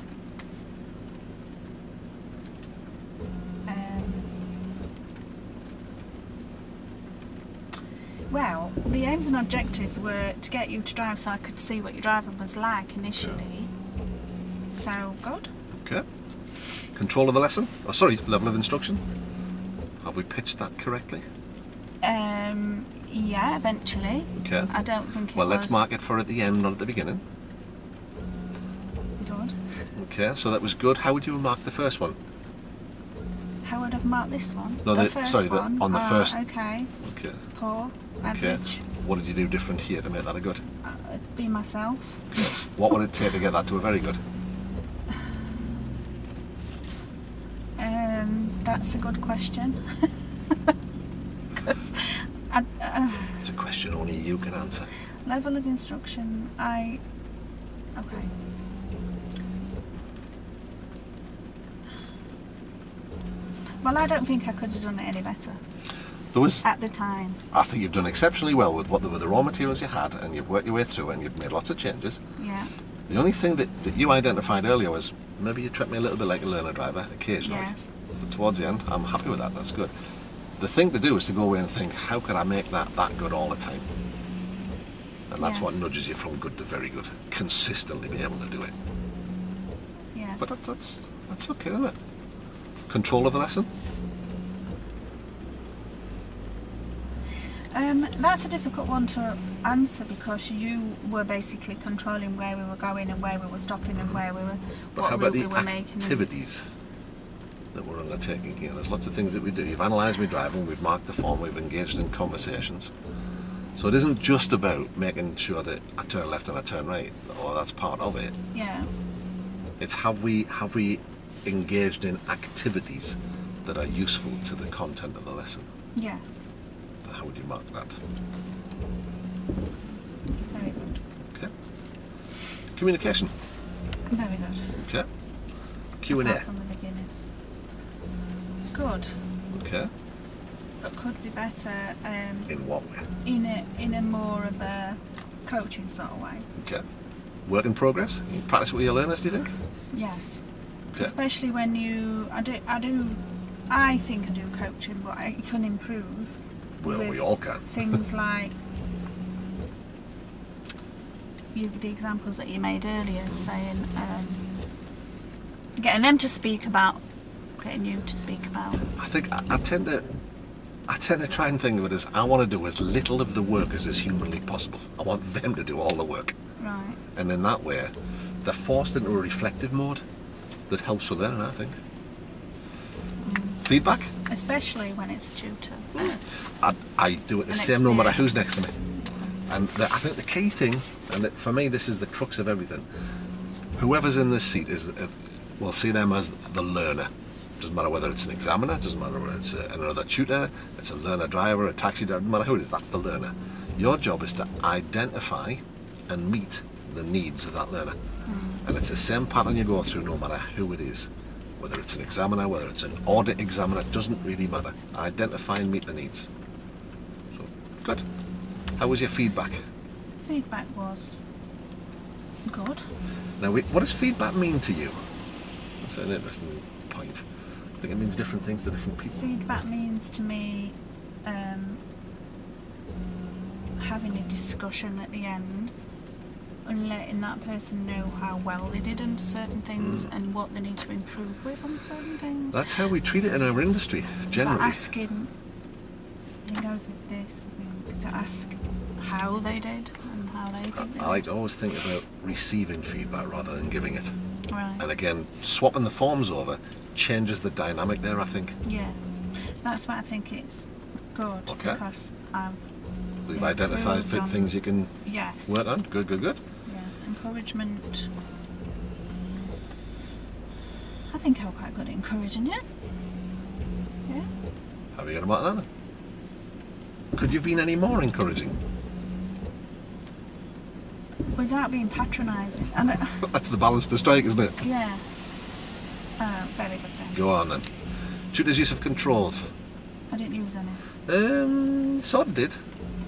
um, well, the aims and objectives were to get you to drive so I could see what your driving was like initially. So, good. Okay. Control of the lesson? Oh, sorry, level of instruction? Have we pitched that correctly? Um, yeah, eventually. Okay. I don't think it Well, was let's mark it for at the end, not at the beginning. good. Okay, so that was good. How would you mark the first one? How would I have marked this one? No, the, the- first sorry, the- one. on the Ah, first- Okay. Okay. Poor. Okay. Average. What did you do different here to make that a good? Uh, be myself. What would it take to get that to a very good? Um, that's a good question. Because uh, It's a question only you can answer. level of instruction, I okay. Well, I don't think I could have done it any better There was, at the time. I think you've done exceptionally well with what the, with the raw materials you had, and you've worked your way through it, and you've made lots of changes. Yeah. The only thing that, that you identified earlier was maybe you treat me a little bit like a learner driver occasionally. Yes. But towards the end, I'm happy with that. That's good. The thing to do is to go away and think, how could I make that that good all the time? And that's what Yes. nudges you from good to very good. Consistently be able to do it. Yes. But that, that's that's okay, isn't it? Control of the lesson. Um, that's a difficult one to answer because you were basically controlling where we were going and where we were stopping and where we were, But what how about route the we were making. activities? that we're undertaking here. There's lots of things that we do. You've analysed me driving, we've marked the form, we've engaged in conversations. So it isn't just about making sure that I turn left and I turn right, or that's part of it. Yeah. It's have we have we engaged in activities that are useful to the content of the lesson. Yes. How would you mark that? Very good. Okay. Communication. Very good. Okay. Q and A. Apart from the beginning. Good. Okay. But could be better um, In what way? in a in a more of a coaching sort of way. Okay. Work in progress. You practice with your learners, do you think? Yes. Okay. Especially when you, I do, I do, I think I do coaching, but I can improve. Well, with we all can. Things like you, the examples that you made earlier, saying, um, getting them to speak about, getting you to speak about. I think I, I tend to, I tend to try and think of it as I want to do as little of the work as is humanly possible. I want them to do all the work. Right. And in that way, they're forced into a reflective mode that helps with learning, I think. Mm. Feedback? Especially when it's a tutor. I, I do it the An same no matter experience. who's next to me. And the, I think the key thing, and that for me this is the crux of everything, whoever's in this seat is, uh, we'll see them as the learner. Doesn't matter whether it's an examiner, doesn't matter whether it's a, another tutor, it's a learner driver, a taxi driver, doesn't matter who it is, that's the learner. Your job is to identify and meet the needs of that learner. Mm. And it's the same pattern you go through no matter who it is. Whether it's an examiner, whether it's an audit examiner, it doesn't really matter. Identify and meet the needs. So, good. How was your feedback? Feedback was good. Now, wait, what does feedback mean to you? That's an interesting point. I think it means different things to different people. Feedback means to me um, having a discussion at the end and letting that person know how well they did on certain things mm. and what they need to improve with on certain things. That's how we treat it in our industry, generally. But asking, it goes with this, I think, to ask how they did and how they think they I, I like to always think about receiving feedback rather than giving it. Right. And again, swapping the forms over changes the dynamic there, I think. Yeah, that's why I think it's good, okay. because I've We've identified th things you can yes. work on. Good, good, good. Yeah, encouragement. I think I'm quite good at encouraging you. Yeah. How are you going about that then? Could you have been any more encouraging? Without being patronising. And uh, that's the balance to strike, isn't it? Yeah. Uh, very good thing. Go on then. Tutor's use of controls. I didn't use any. Um, sort of did.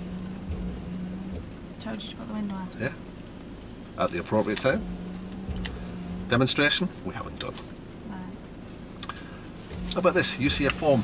Told you to put the window out. Yeah. At the appropriate time. Demonstration, we haven't done. Right. How about this? You see a form.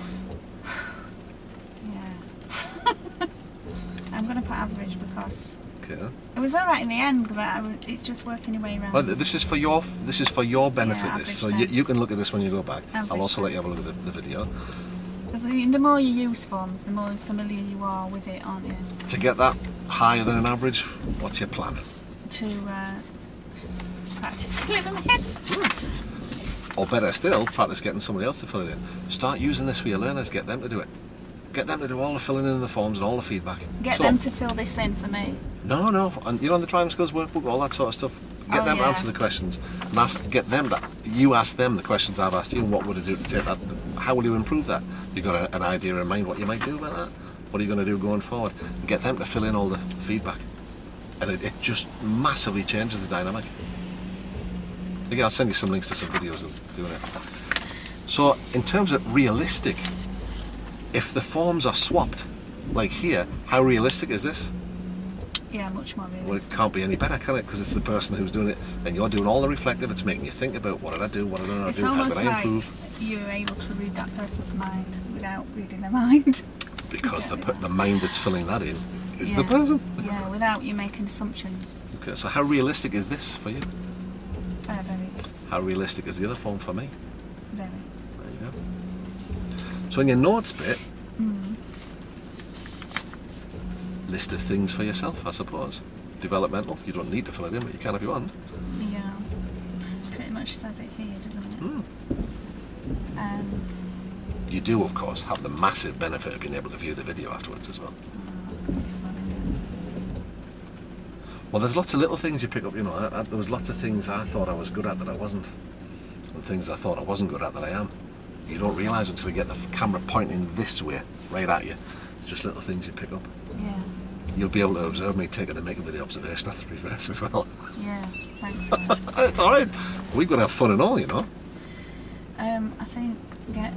Yeah. I'm going to put average because Okay. it was alright in the end, but I was, it's just working your way around. Well, this is for your this is for your benefit. Yeah, this, so average you, you can look at this when you go back. Average I'll also then. let you have a look at the, the video. Because the, the more you use forms, the more familiar you are with it, aren't you? To get that higher than an average, what's your plan? To uh, practice filling them in. Or better still, practice getting somebody else to fill it in. Start using this for your learners, get them to do it. Get them to do all the filling in of the forms and all the feedback. Get so, them to fill this in for me. No, no, and you know, on the driving skills workbook, all that sort of stuff. Get oh, them yeah. to answer the questions. And ask, get them that. You ask them the questions I've asked you, and what would it do to take that? How will you improve that? You got a, an idea in mind what you might do about that? What are you going to do going forward? And get them to fill in all the feedback. And it, it just massively changes the dynamic. Again, I'll send you some links to some videos of doing it. So, in terms of realistic, if the forms are swapped, like here, how realistic is this? Yeah, much more realistic. Well, it can't be any better, can it? Because it's the person who's doing it, and you're doing all the reflective. It's making you think about what did I do, what did I not it's do, how almost did I like improve? you're able to read that person's mind without reading their mind. Because the the mind that's filling that in is yeah. the person. Yeah, without you making assumptions. Okay, so how realistic is this for you? Uh, very. How realistic is the other form for me? Very. There you go. So in your notes bit, Mm. list of things for yourself, I suppose. Developmental, you don't need to fill it in, but you can if you want. Yeah. Pretty much says it here, doesn't it? Mm. Um, You do, of course, have the massive benefit of being able to view the video afterwards as well. oh, that's going to be fun, isn't it? Well, there's lots of little things you pick up, you know. I, I, there was lots of things I thought I was good at that I wasn't, and things I thought I wasn't good at that I am. You don't realise until you get the camera pointing this way, right at you. It's just little things you pick up. Yeah. You'll be able to observe me taking the makeup with the observation at the reverse as well. Yeah, thanks. For It's alright. We've got to have fun and all, you know. um, I think get.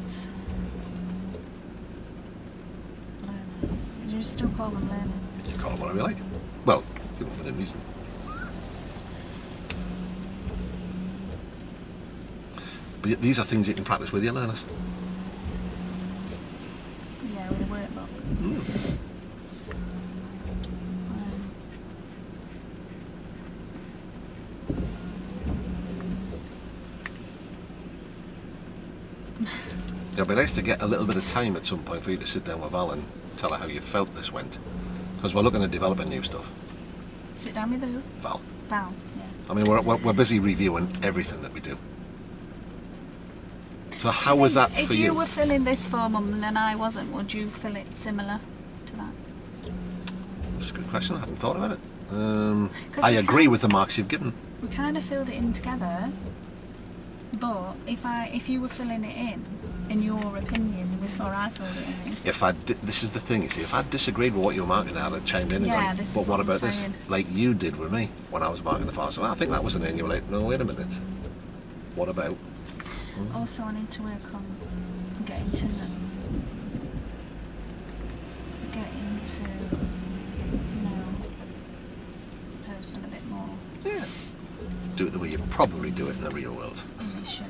Learner. Do you still call them learners? You call them whatever you like. Well, you know, within reason. But these are things you can practice with your learners. Yeah, with a workbook. Mm. It'd be nice to get a little bit of time at some point for you to sit down with Val and tell her how you felt this went. Because we're looking at developing new stuff. Sit down with who? Val. Val, yeah. I mean, we're, we're, we're busy reviewing everything that we do. So how was that If for you you? were filling this form and then I wasn't, would you fill it similar to that? That's a good question. I hadn't thought about it. Um, 'Cause I we agree can't- with the marks you've given. We kind of filled it in together, but if I, if you were filling it in, in your opinion, before I filled it in, it's- If I di this is the thing, you see, if I disagreed with what you were marking, I'd have chimed in and Yeah, gone, this is but what what I'm about this? saying. Like you did with me when I was marking the file. So I think that was an in. You were like, no, wait a minute. What about? also I need to work on getting to the, getting to know the person a bit more Yeah. Do it the way you probably do it in the real world. initially.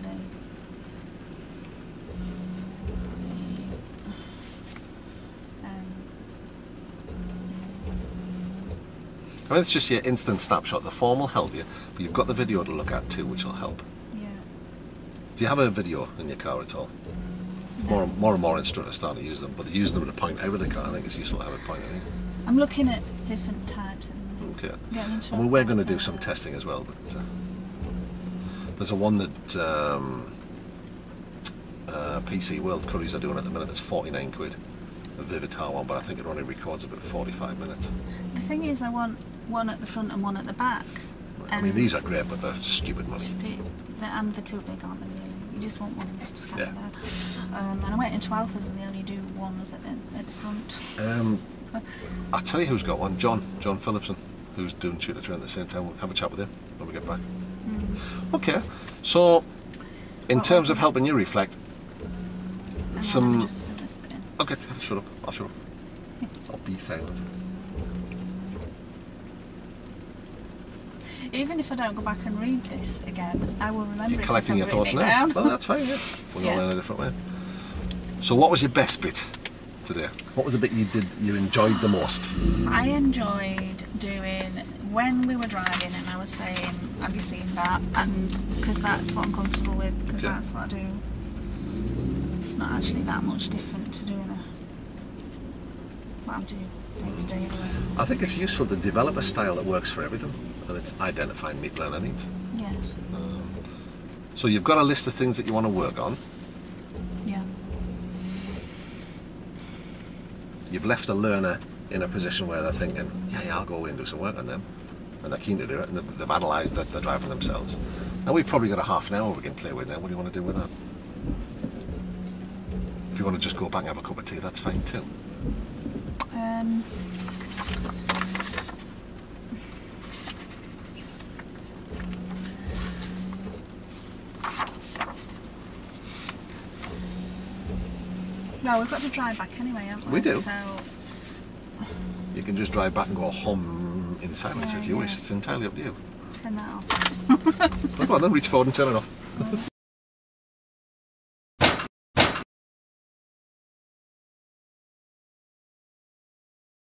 Um, I mean, it's just your instant snapshot. The form will help you, but you've got the video to look at too, which will help. yeah. Do you have a video in your car at all? More, more and more instructors starting to use them, but they use them to point out of the car. I think it's useful to have it pointed in. I'm looking at different types at the minute. Okay. Getting into I mean, we're going to do uh, some testing as well, but uh, there's a one that um, uh, P C World Curries are doing at the minute that's forty-nine quid. A Vivitar one, but I think it only records about forty-five minutes. The thing is, I want one at the front and one at the back. I mean, these are great, but they're stupid money. Too big, they're, and they're too big, aren't they, really? You just want one that's kind Yeah. of there. Um, and I went into Alphas and they only do ones at the, at the front. Um, I'll tell you who's got one. John, John Phillipson, who's doing tutor training at the same time. We'll have a chat with him when we get back. Mm. Okay, so in What terms would of you- helping you reflect, And then some... I'll just fill this bit in. Okay, shut up. I'll shut up. I'll be silent. Even if I don't go back and read this again, I will remember You're it collecting your because thoughts I've written now. it down. Well, that's fine, yeah. We're Yeah. all in a different way. So what was your best bit today? What was the bit you did, you enjoyed the most? I enjoyed doing when we were driving and I was saying, have you seen that? And because that's what I'm comfortable with, because Yeah. that's what I do. It's not actually that much different to doing a, what I do day to day anyway. I think it's useful to develop a style that works for everything, and it's identifying meet learner needs. Yes. Um, so you've got a list of things that you want to work on. Yeah. You've left a learner in a position where they're thinking, yeah, yeah, I'll go away and do some work on them. And they're keen to do it, and they've, they've analysed that they're driving themselves. And we've probably got a half an hour we can play with them. What do you want to do with that? If you want to just go back and have a cup of tea, that's fine too. Um, well, we've got to drive back anyway, haven't we? We do. So, You can just drive back and go hum in silence Yeah, if you yeah. wish. It's entirely up to you. turn that off. Well, go on then, reach forward and turn it off.